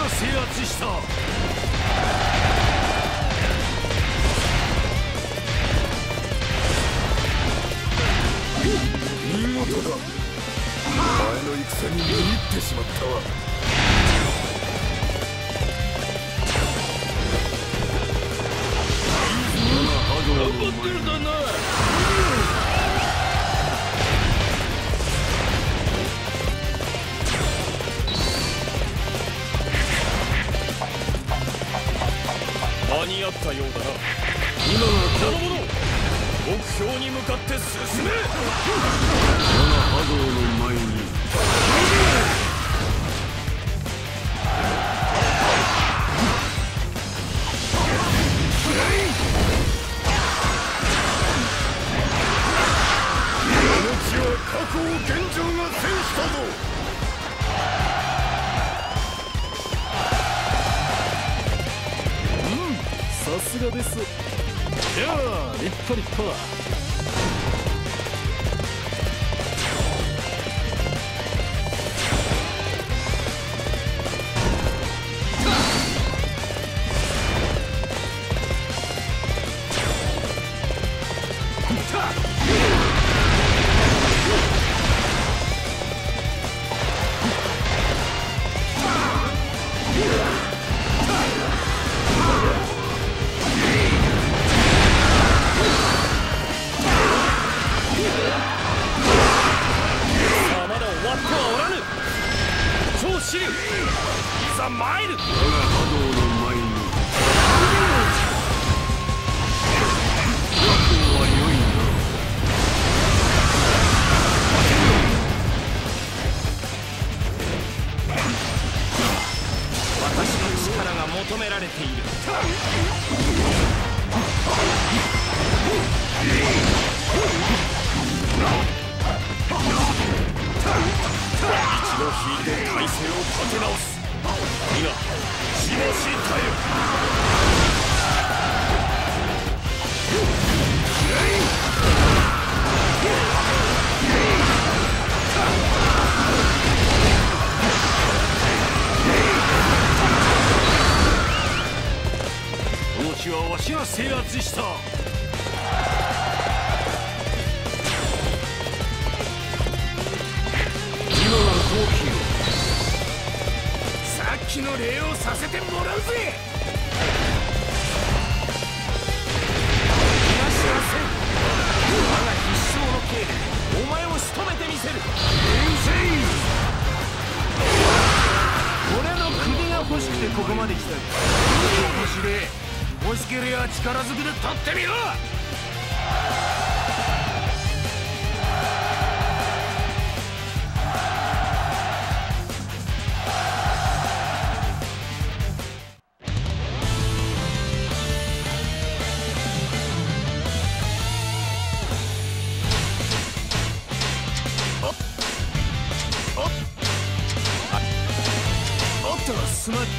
が制圧した。 見事だ。前の戦に見入ってしまったわ。 頑張ってるだな。間に合ったようだな。今はこの者、目標に向かって進め。 我が波動の前に過去を現状が制したぞ。 うん、さすがです。いやあ、立派立派。わしが制圧した。今は好機よ。 さっきの礼をさせてもらうぜ。逃がしはせん。我が必勝の刑でお前を仕留めてみせる。俺の首が欲しくてここまで来た。面白い。欲しけりゃ力ずくで取ってみろ。おっとすまん。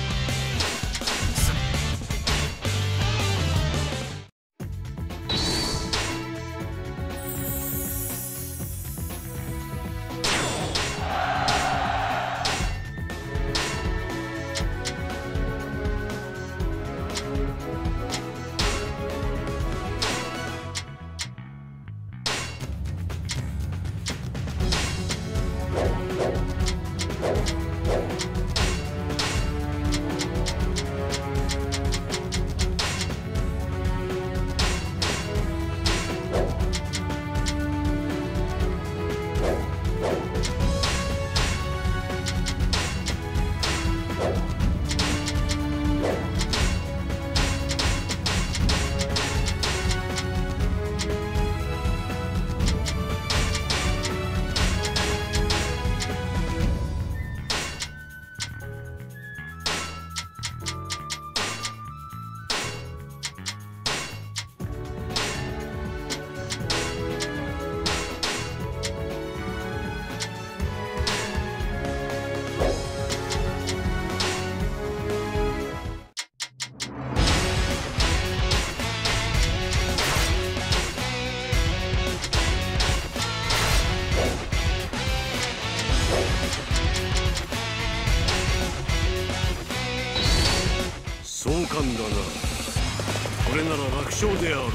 壮観だな。これなら楽勝であろう。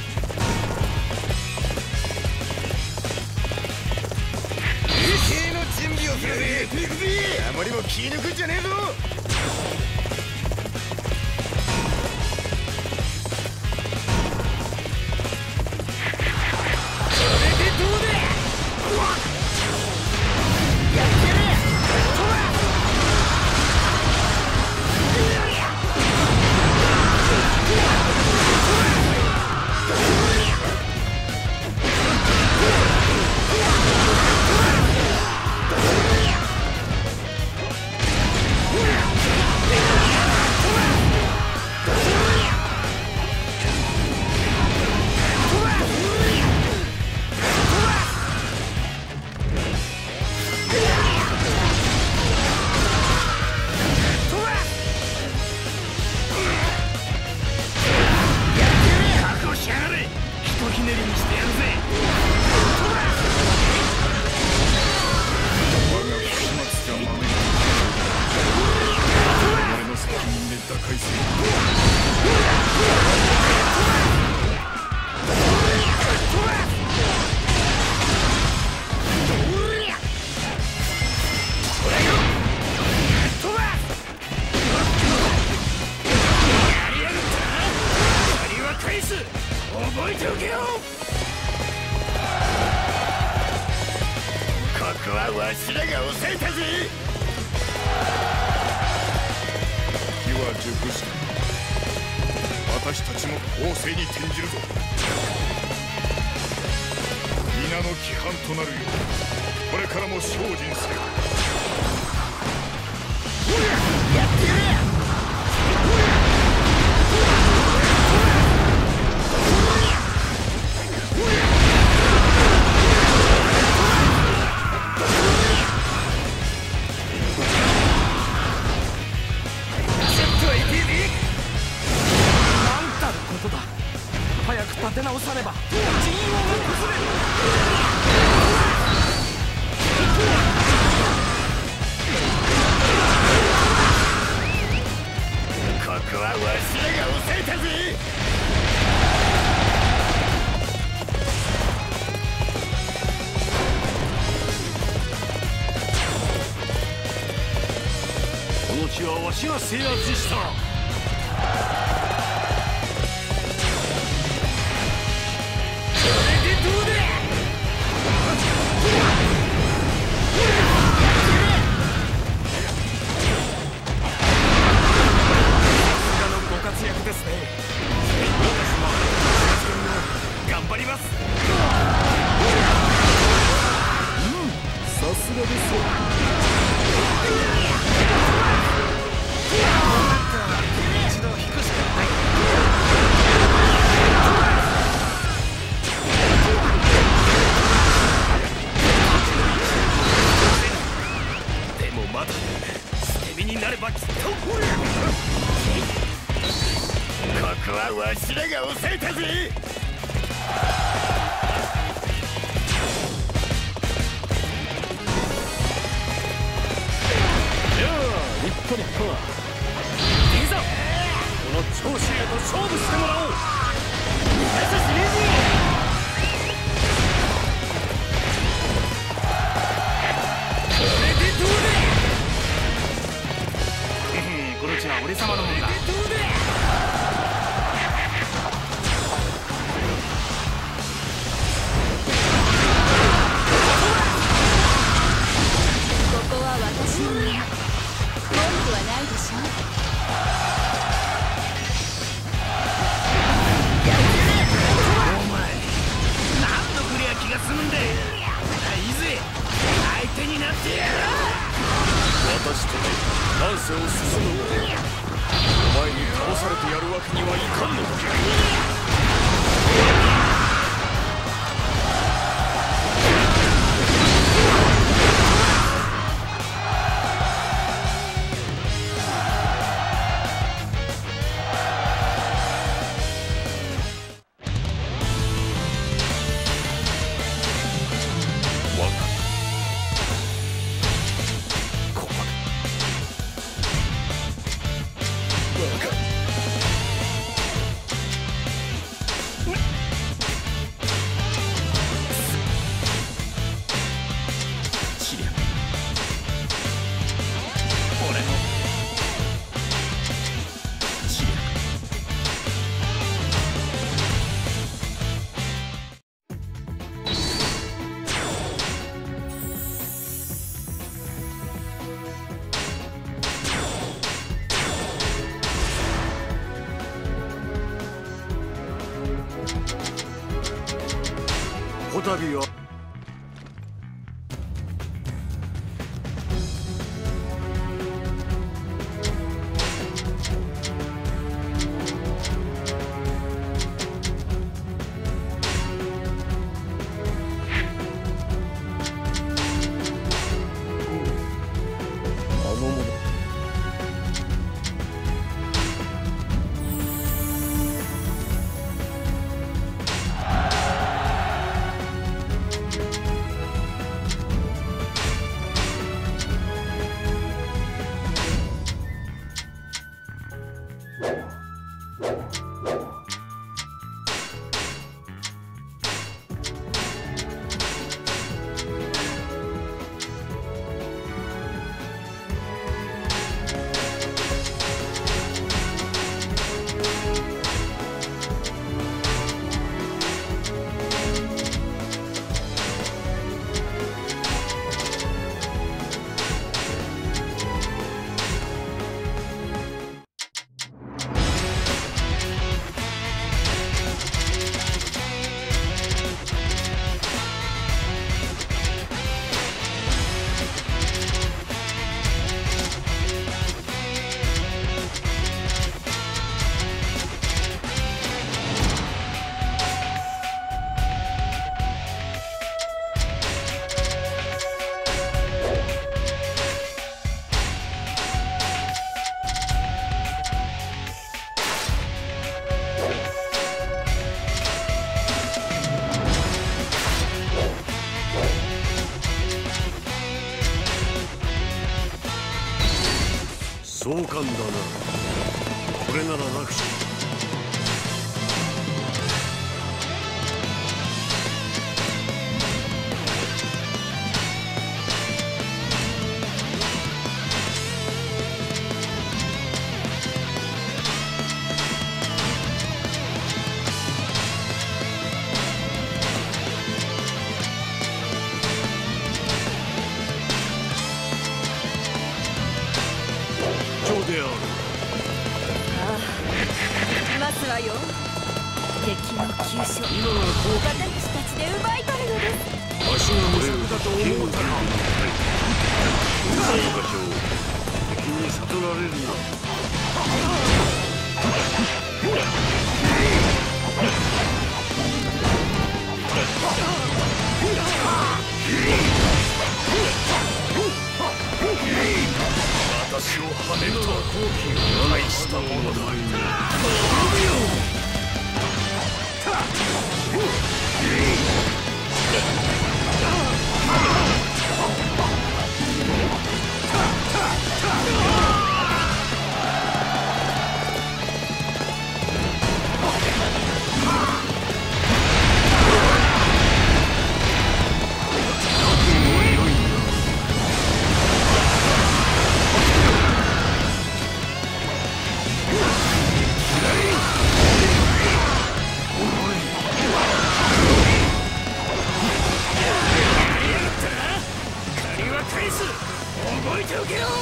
平成の準備をするぜ。行くぜ。あまりも気抜くんじゃねえぞ。覚えておけよ。ここはわしらが抑えたぜ。 機は熟した。私たちも攻勢に転じるぞ。皆の規範となるようこれからも精進せよ。 やってやれ。 早く立て直さねば陣容が崩れる。 ここはわしらが抑えたぜ。 この地はわしが制圧した。 頑張ります。 さすがですよ。 一度引くしかない。でもまだ捨て身になればきっと。ここはわしらが抑えたぜ。 立派立派。 いざこの長州へと勝負してもらおう。 この地は俺様のもんだ。 ここは私の家。文句はないでしょ。 お前何度くりゃ気が済むんだ。いいぜ相手になってやる。 私とて乱世を進むお前に倒されてやるわけにはいかんのだ。 バカ。 再びは壮観だな。これなら楽勝。である。 ああ、ますわよ。敵の急所、 今はこう私たちで奪い取るのです。 わしが無策だと思うたか。こんな場所を敵に悟られるな。 私をはめるとは好機を大したものだ。覚えておけよ。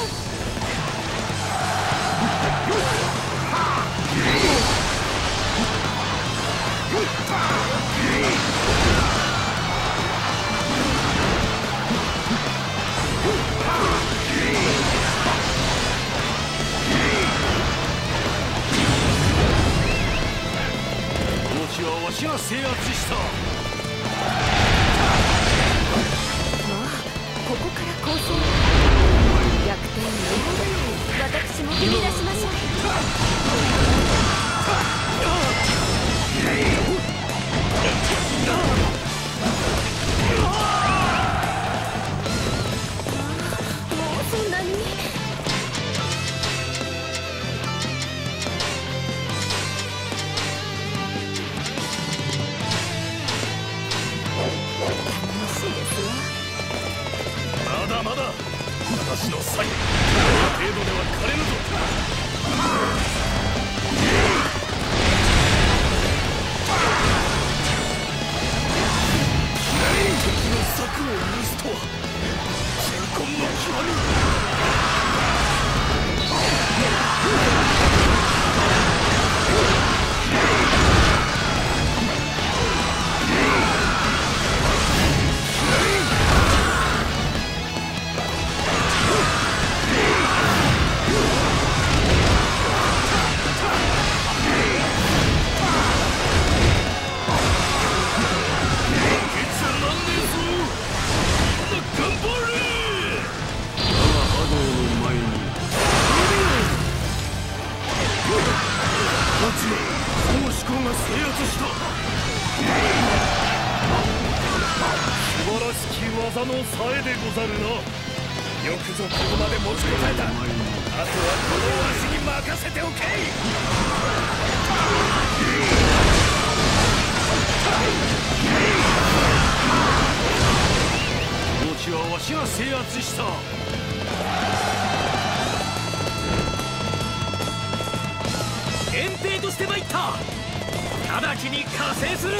この地はわしが制圧した。 ここから構想逆転に私も踏み出しましょう。もうそんなに楽しいですわ。 まだまだ私の才程度では枯れぬぞ。 ハエでござるな。よくぞここまで持ちこたえた。あとはこのわしに任せておけ。この地はわしが制圧した。遠征として参った。直ちに加勢する。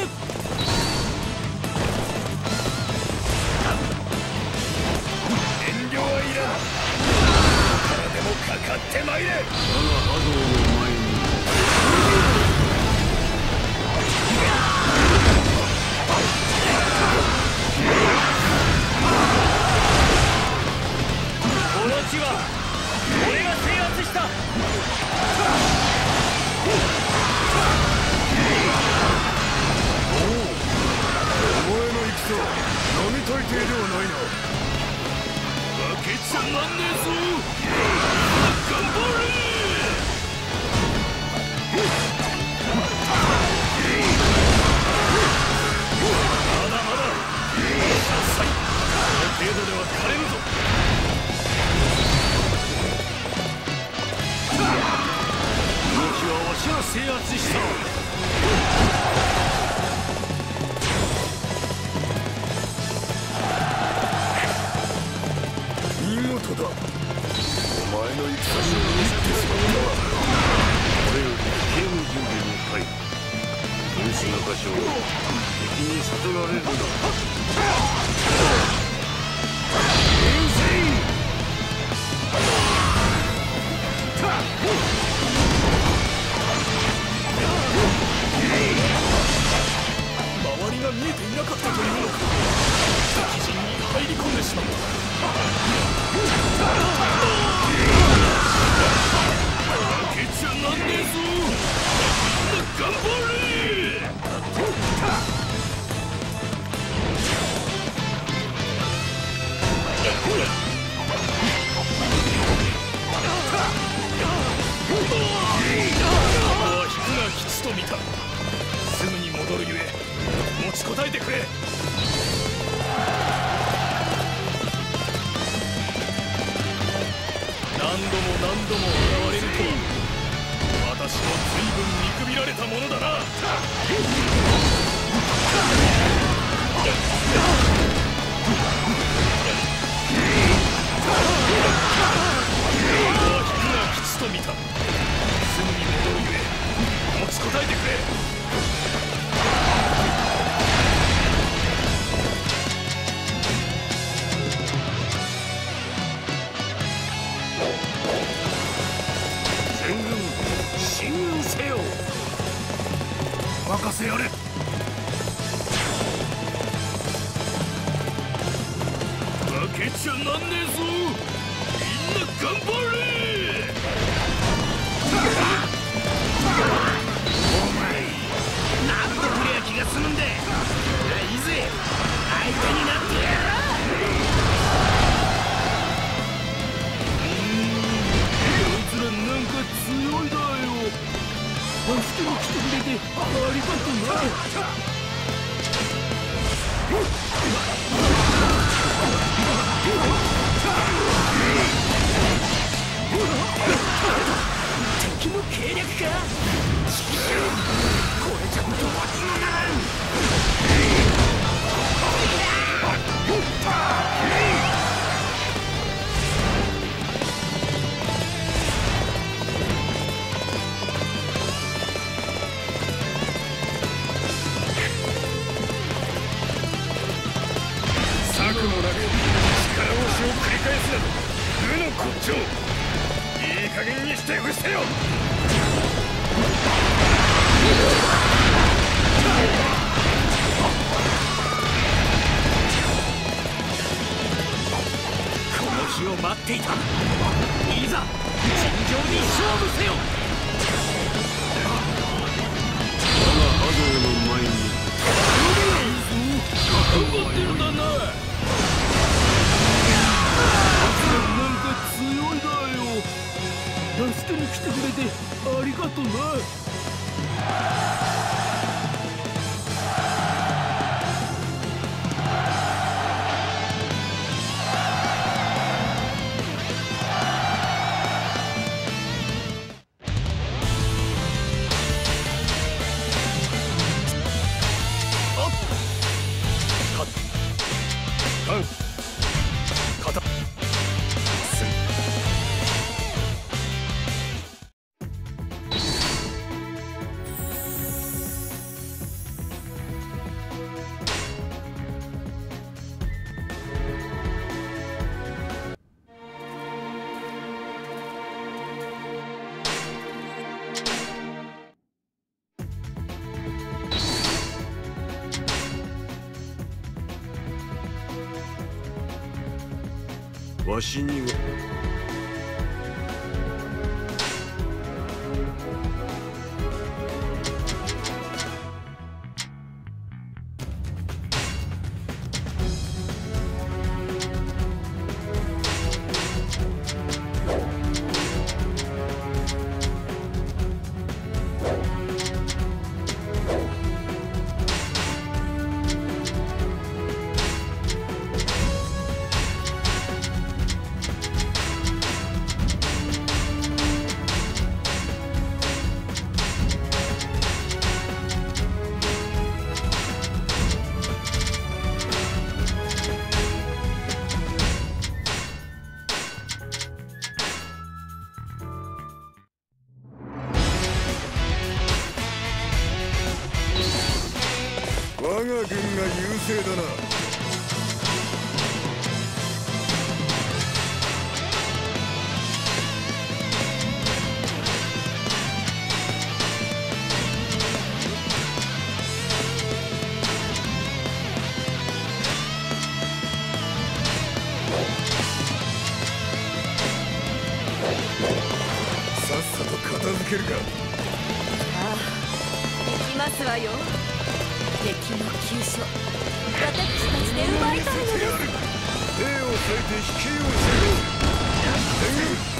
遠慮はいらん。からでもかかってまいれ。我が波動の前にこの地は俺が制圧した。 飲みたいてではないな。 負けちゃなんねえぞ。頑張れ。まだまださっさい。この程度では枯れるぞ。この日はわしが制圧した。 お前の戦に見せてしまったわ。 これより危険準備に入る。優秀な箇所を敵に悟られるな。 周りが見えていなかったというのか。敵陣に入り込んでしまった。負けちゃなんねえぞ。頑張れ。は引くが吉と見た。すぐに戻るゆえ持ちこたえてくれ。何度も何度も現れるとは私も随分見くびられたものだな。引くが吉と見た。すぐに戻るゆえ持ちこたえてくれ。任せやれ。負けちゃなんねえぞ。みんな頑張れ。お前何度くりゃ気が済むんだ。いいぜ相手になってやろう。こいつらなんか強いだよ。助けに来てくれてありがとな。敵の計略か。これじゃどうにもならん。策もなく力押しを繰り返すなど無の骨頂。いい加減にして失せよ。この日を待っていた。いざ尋常に勝負せよ。 我が波動の前に頑張ってるんだな。なんか強いだよ。助けに来てくれてありがとな。 わしには我が軍が優勢だな。さっさと片付けるか。 ああ、行きますわよ。敵の急所、私たちで奪いたいのです。 兵を割いて引き寄せろ。天軍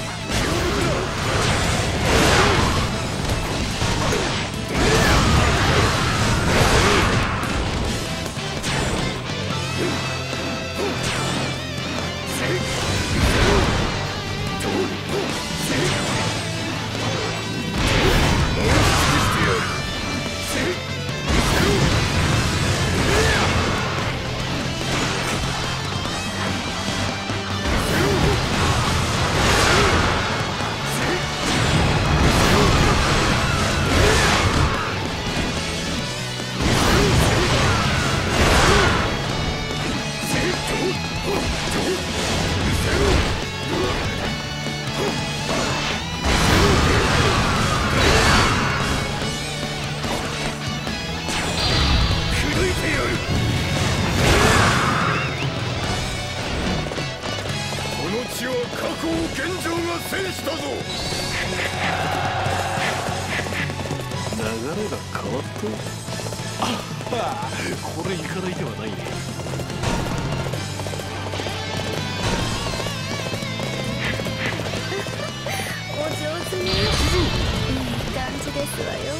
これ行かない手はないね。 お上手にいい感じですわよ。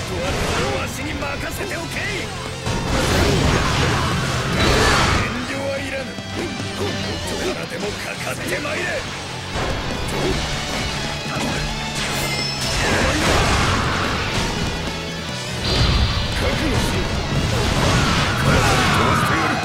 わしに任せておけ。遠慮はいらぬ。どこからでもかかってまいれ。覚悟しろ。体を飛ばしてやる。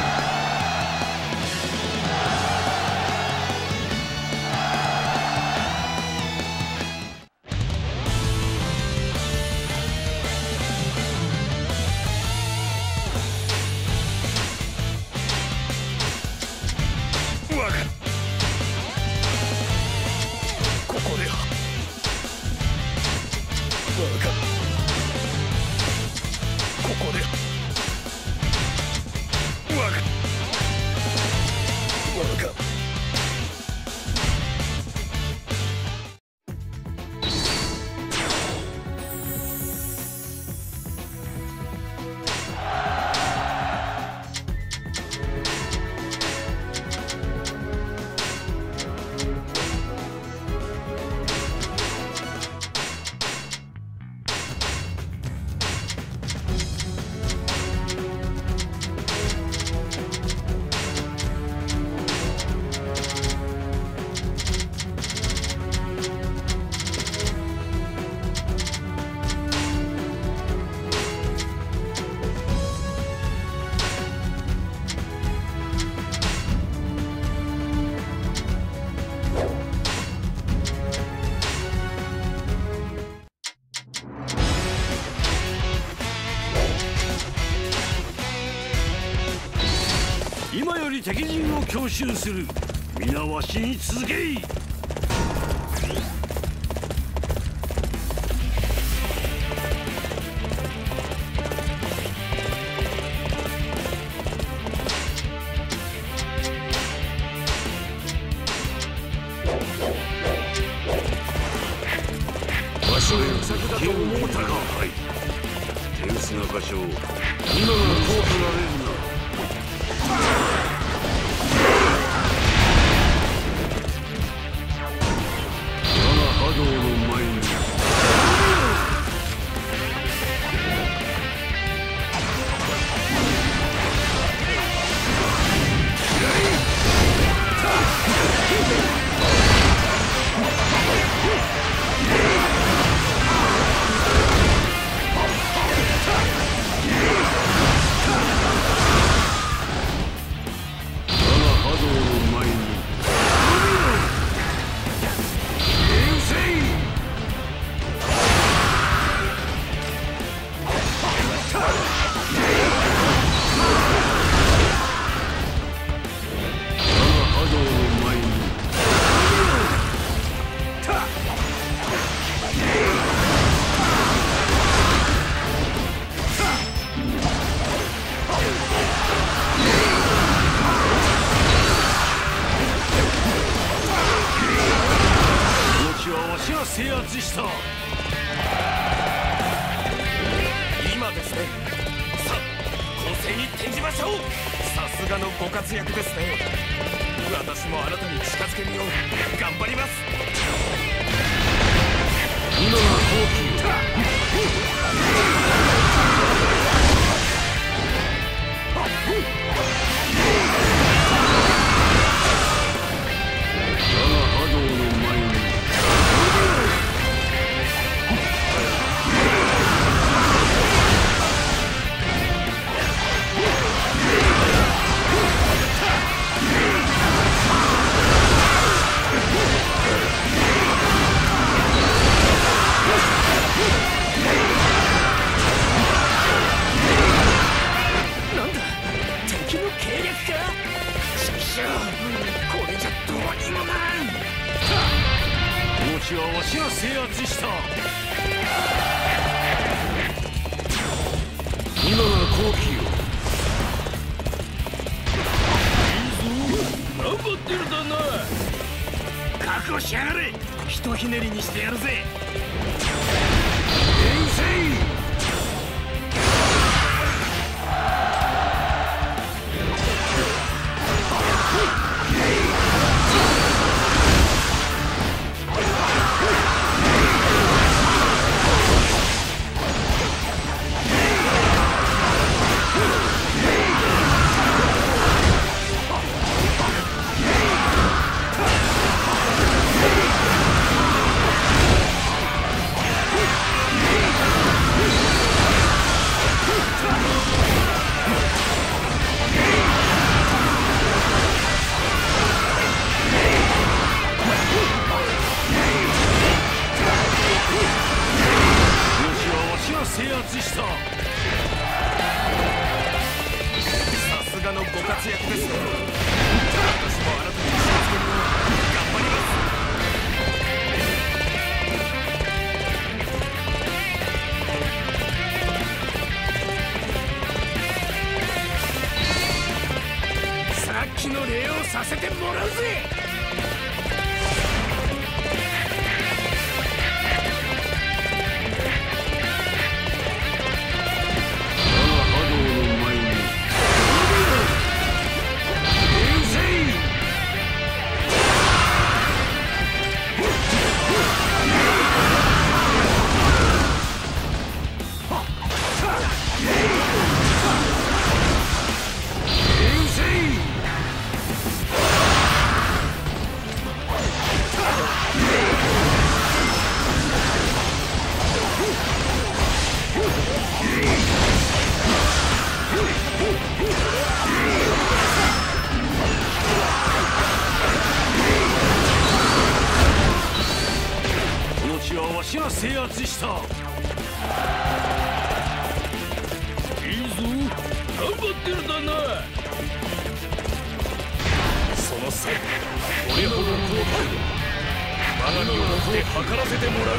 今より敵陣を強襲する。皆わしに続けい。わしの約束だと思ったか。はい。手薄な場所を今がこう取られるな。我が波動の前に制圧した。 今ですね。さあ攻勢に転じましょう。さすがのご活躍ですね。私もあなたに近づけるよう頑張ります。 今は好機。我が波動の前になんだ敵の計略か。ちくしょう、これじゃどうにもならん。 高知はわしが制圧した。今が好機よ。 頑張ってるだな。覚悟しやがれ。ひとひねりにしてやるぜ。 遠征。 圧した。さすがのご活躍ですね。私もあなたに気をつけるよう頑張ります。さっきの礼をさせてもらうぜ。わしが制圧した。いいぞ、頑張ってるだな。その際これほどの高級我が身をもって測らせてもらう。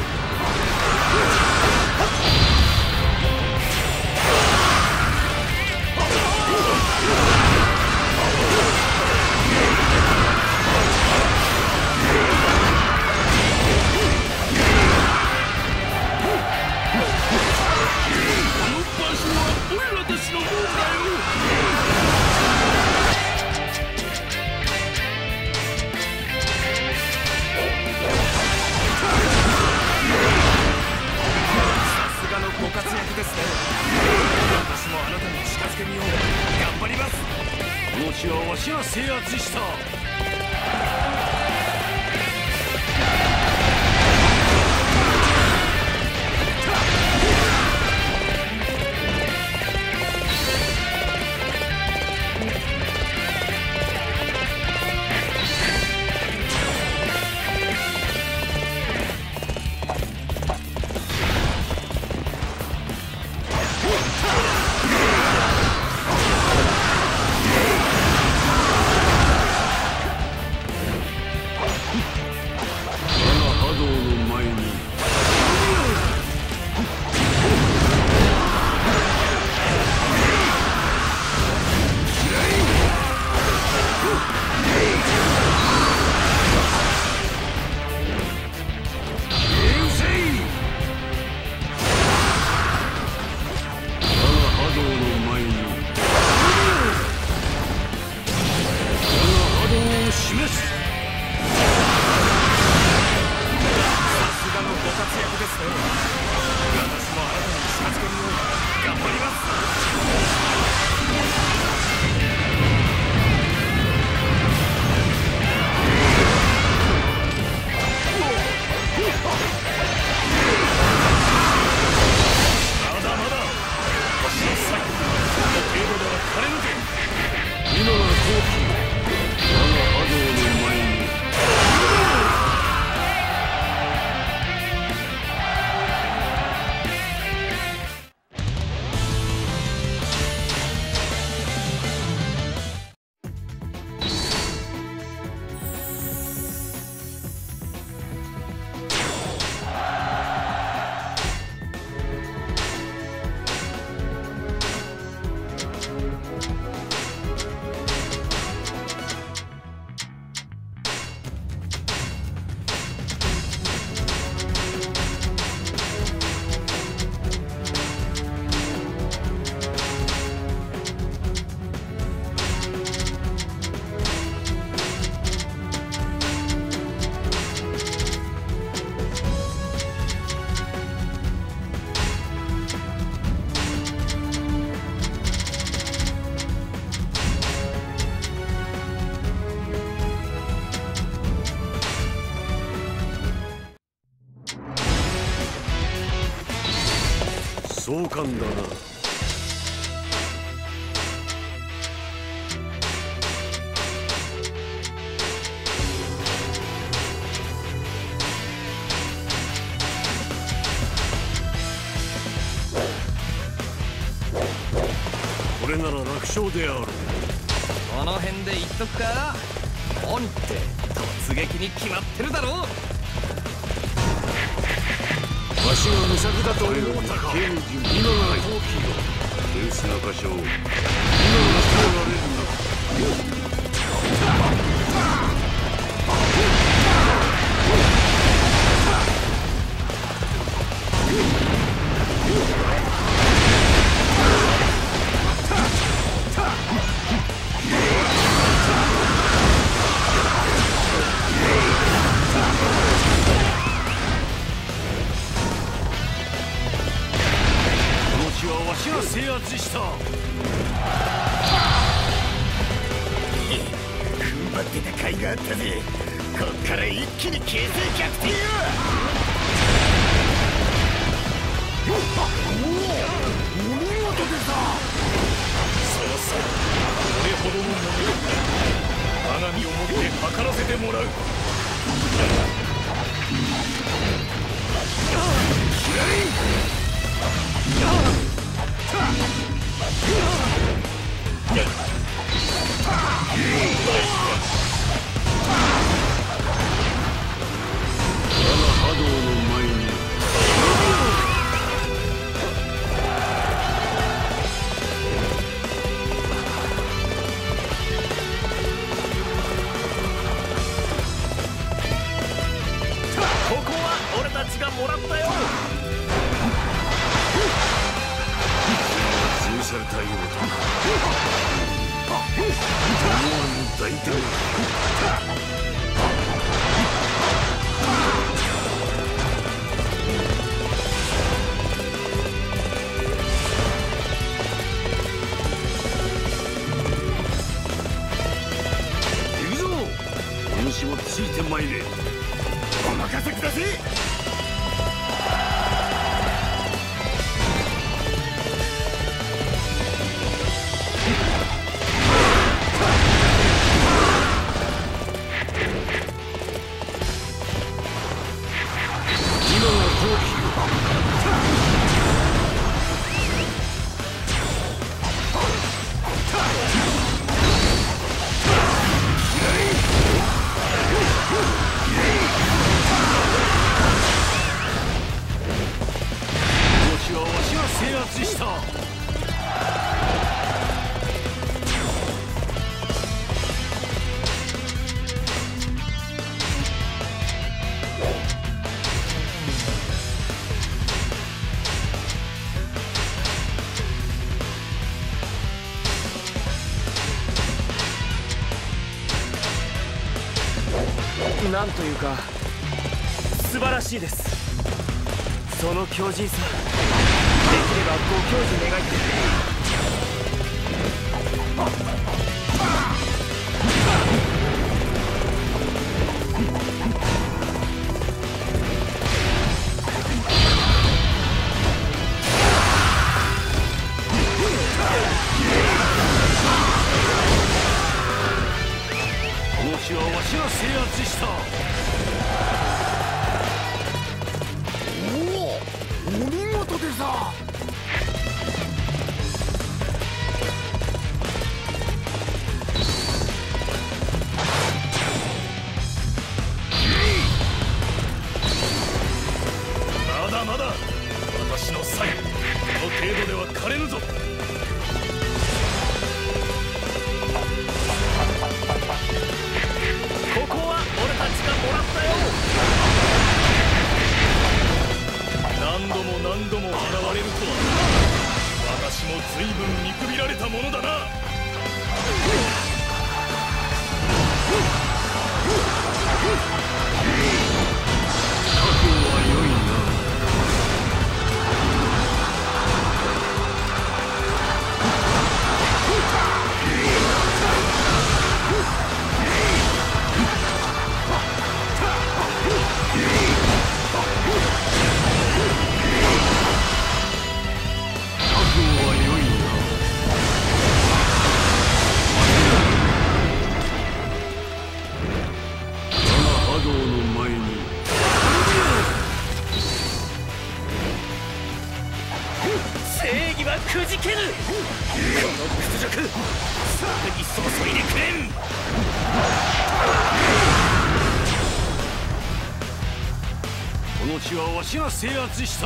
ご活躍ですね。私もあなたに近づけみよう頑張ります。この地はわしが制圧した。 壮観だな。 これなら楽勝であろう。 この辺で言っとくか。鬼って突撃に決まってるだろう。 わしが無策だと思ったか。今が好機よ。手薄な箇所を今が捨てられるな。わしが制圧した。 踏ん張ってた甲斐があったぜ。こっから一気に形勢逆転よ。おお見事でさ。 そうそう、俺ほどのもの我が身をもって測らせてもらう。 波動の前にここは俺たちがもらったよ。 潰されたようだ。思わぬ大胆。行くぞ。お主もついてまいれ。 お任せください。 なんというか素晴らしいです。その強靭さ、できればご教授願いて。 この地はわしが制圧した。 お見事でさ。 まだまだ私の才、この程度では枯れぬぞ。ここは俺たちがもらったよ。何度も何度も現れるとは、私も随分見くびられたものだな。 覚悟は良いな。覚悟は良いな。 正義はくじけぬ。この屈辱すぐに注いでくれん。 この地はわしが制圧した。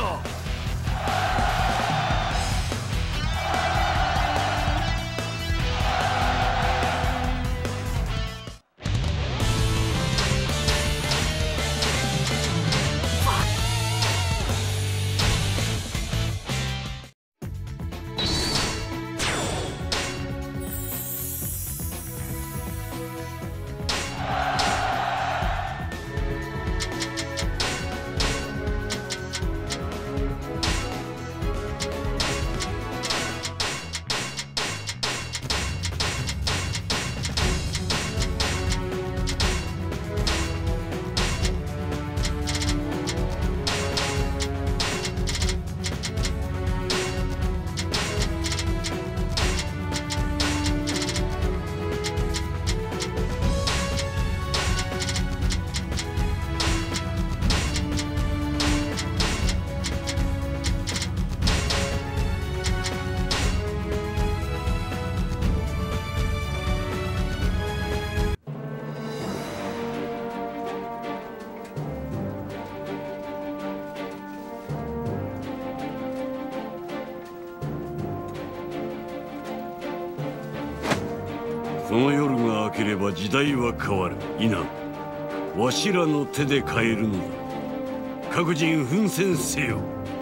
この夜が明ければ時代は変わる。否、わしらの手で変えるのだ。各人奮戦せよ。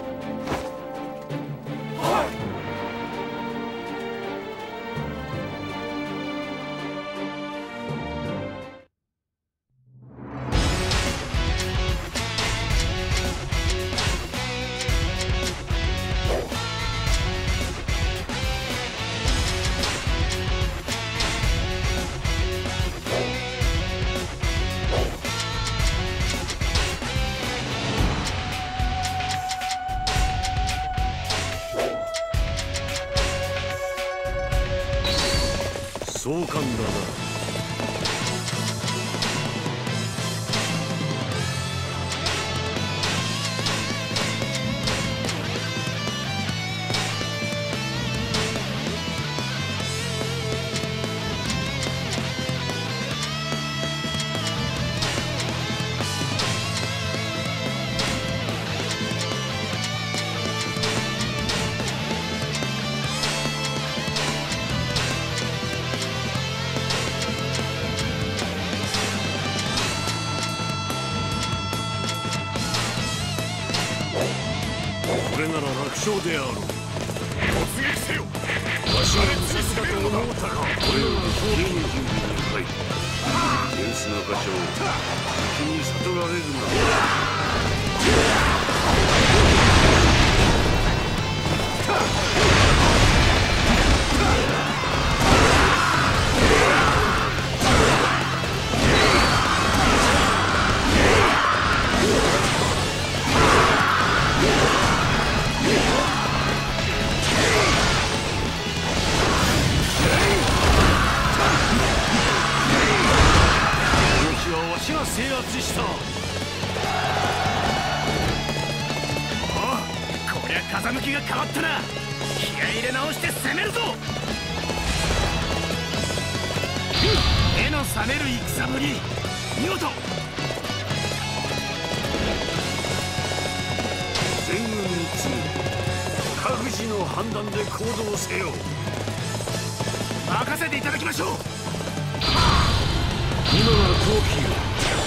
壮観だな。これなら楽勝であろう。 突撃せよ。 わしがミスだと思うたか。これより兵の準備に入る。手薄な箇所を敵に悟られるな。制圧した。ああ、こりゃ風向きが変わったな。気合い入れ直して攻めるぞ。目の覚める戦ぶり、見事。 全軍一致、各自の判断で行動せよ。 任せていただきましょう。 今なら好機よ。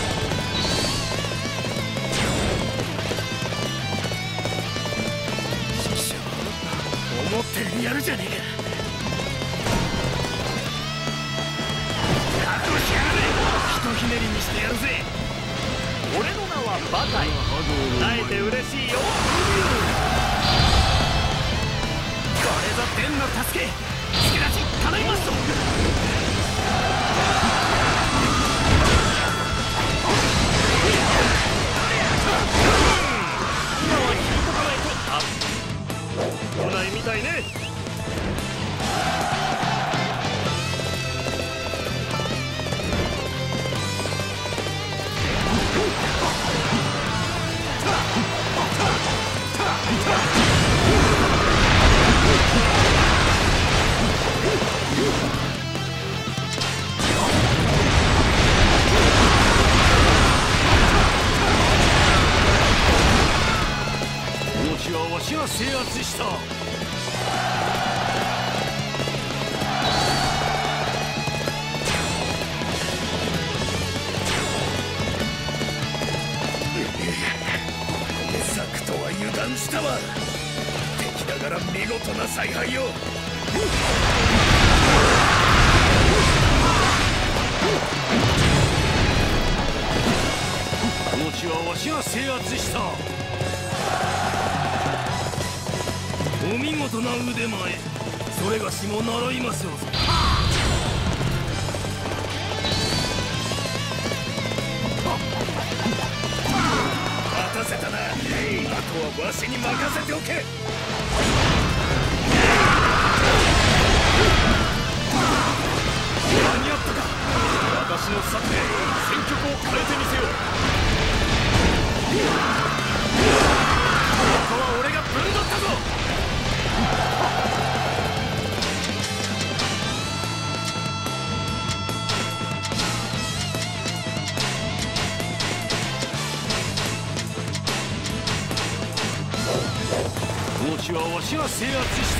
思ったよりやるじゃねえか。覚悟しやがれ。ひとひねりにしてやるぜ。俺の名はバタイ。会えて嬉しいよ。これぞ天の助け。助立ち頼みますぞ。今は引いとかないと。あっ、来ないみたいね。 サクとは油断したわ。敵ながら見事な采配よ。この地はわしが制圧した。お見事な腕前、それがしも習いましょうぞ。待たせたな。あとはわしに任せておけ。間に合ったか。私の策で戦局を変えてみせよう。ここは俺がぶんどったぞ。この地はわしが制圧した。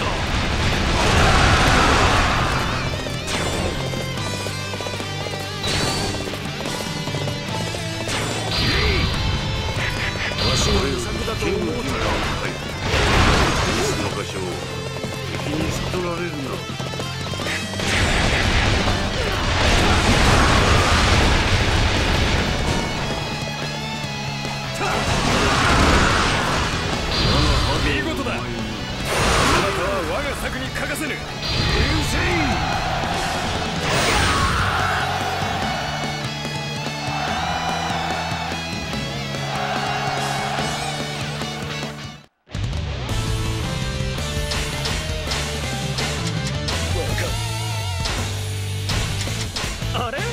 わしの予策だと思うたら、はい、天使の場所を敵に悟られるな。見事だ。あなたは我が策に欠かせぬ。あれ？こ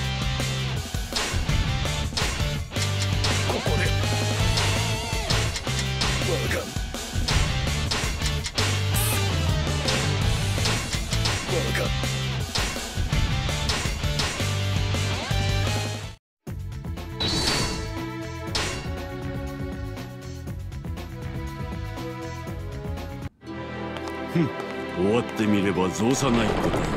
こで我が我がふん、終わってみれば造作ないことよ。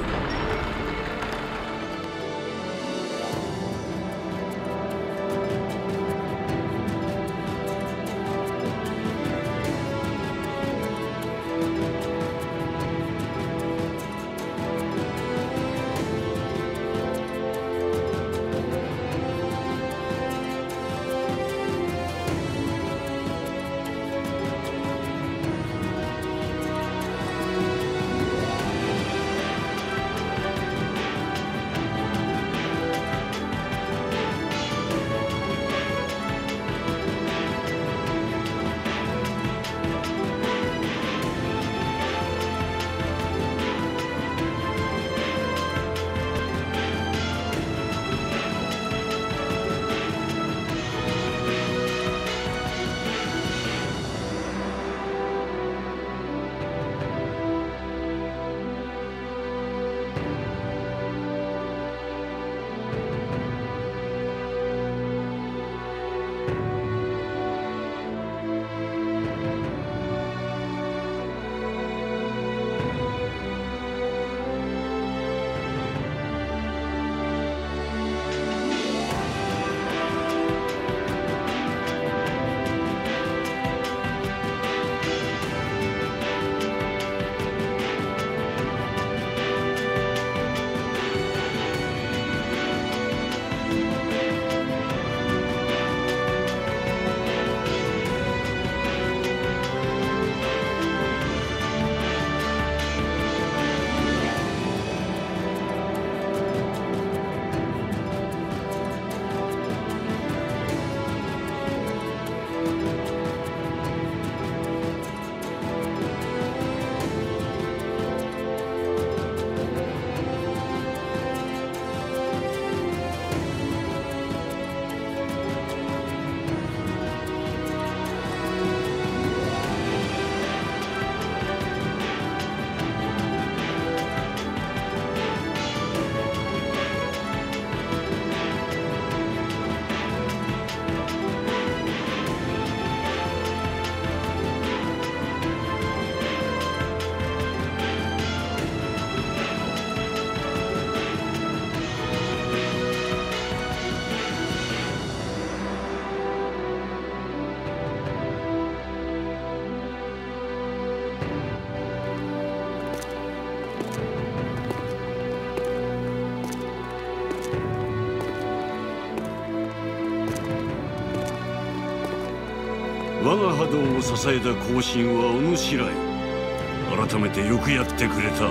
我が波動を支えた後進はお主らよ。改めてよくやってくれた。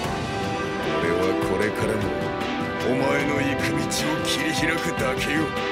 俺はこれからもお前の行く道を切り開くだけよ。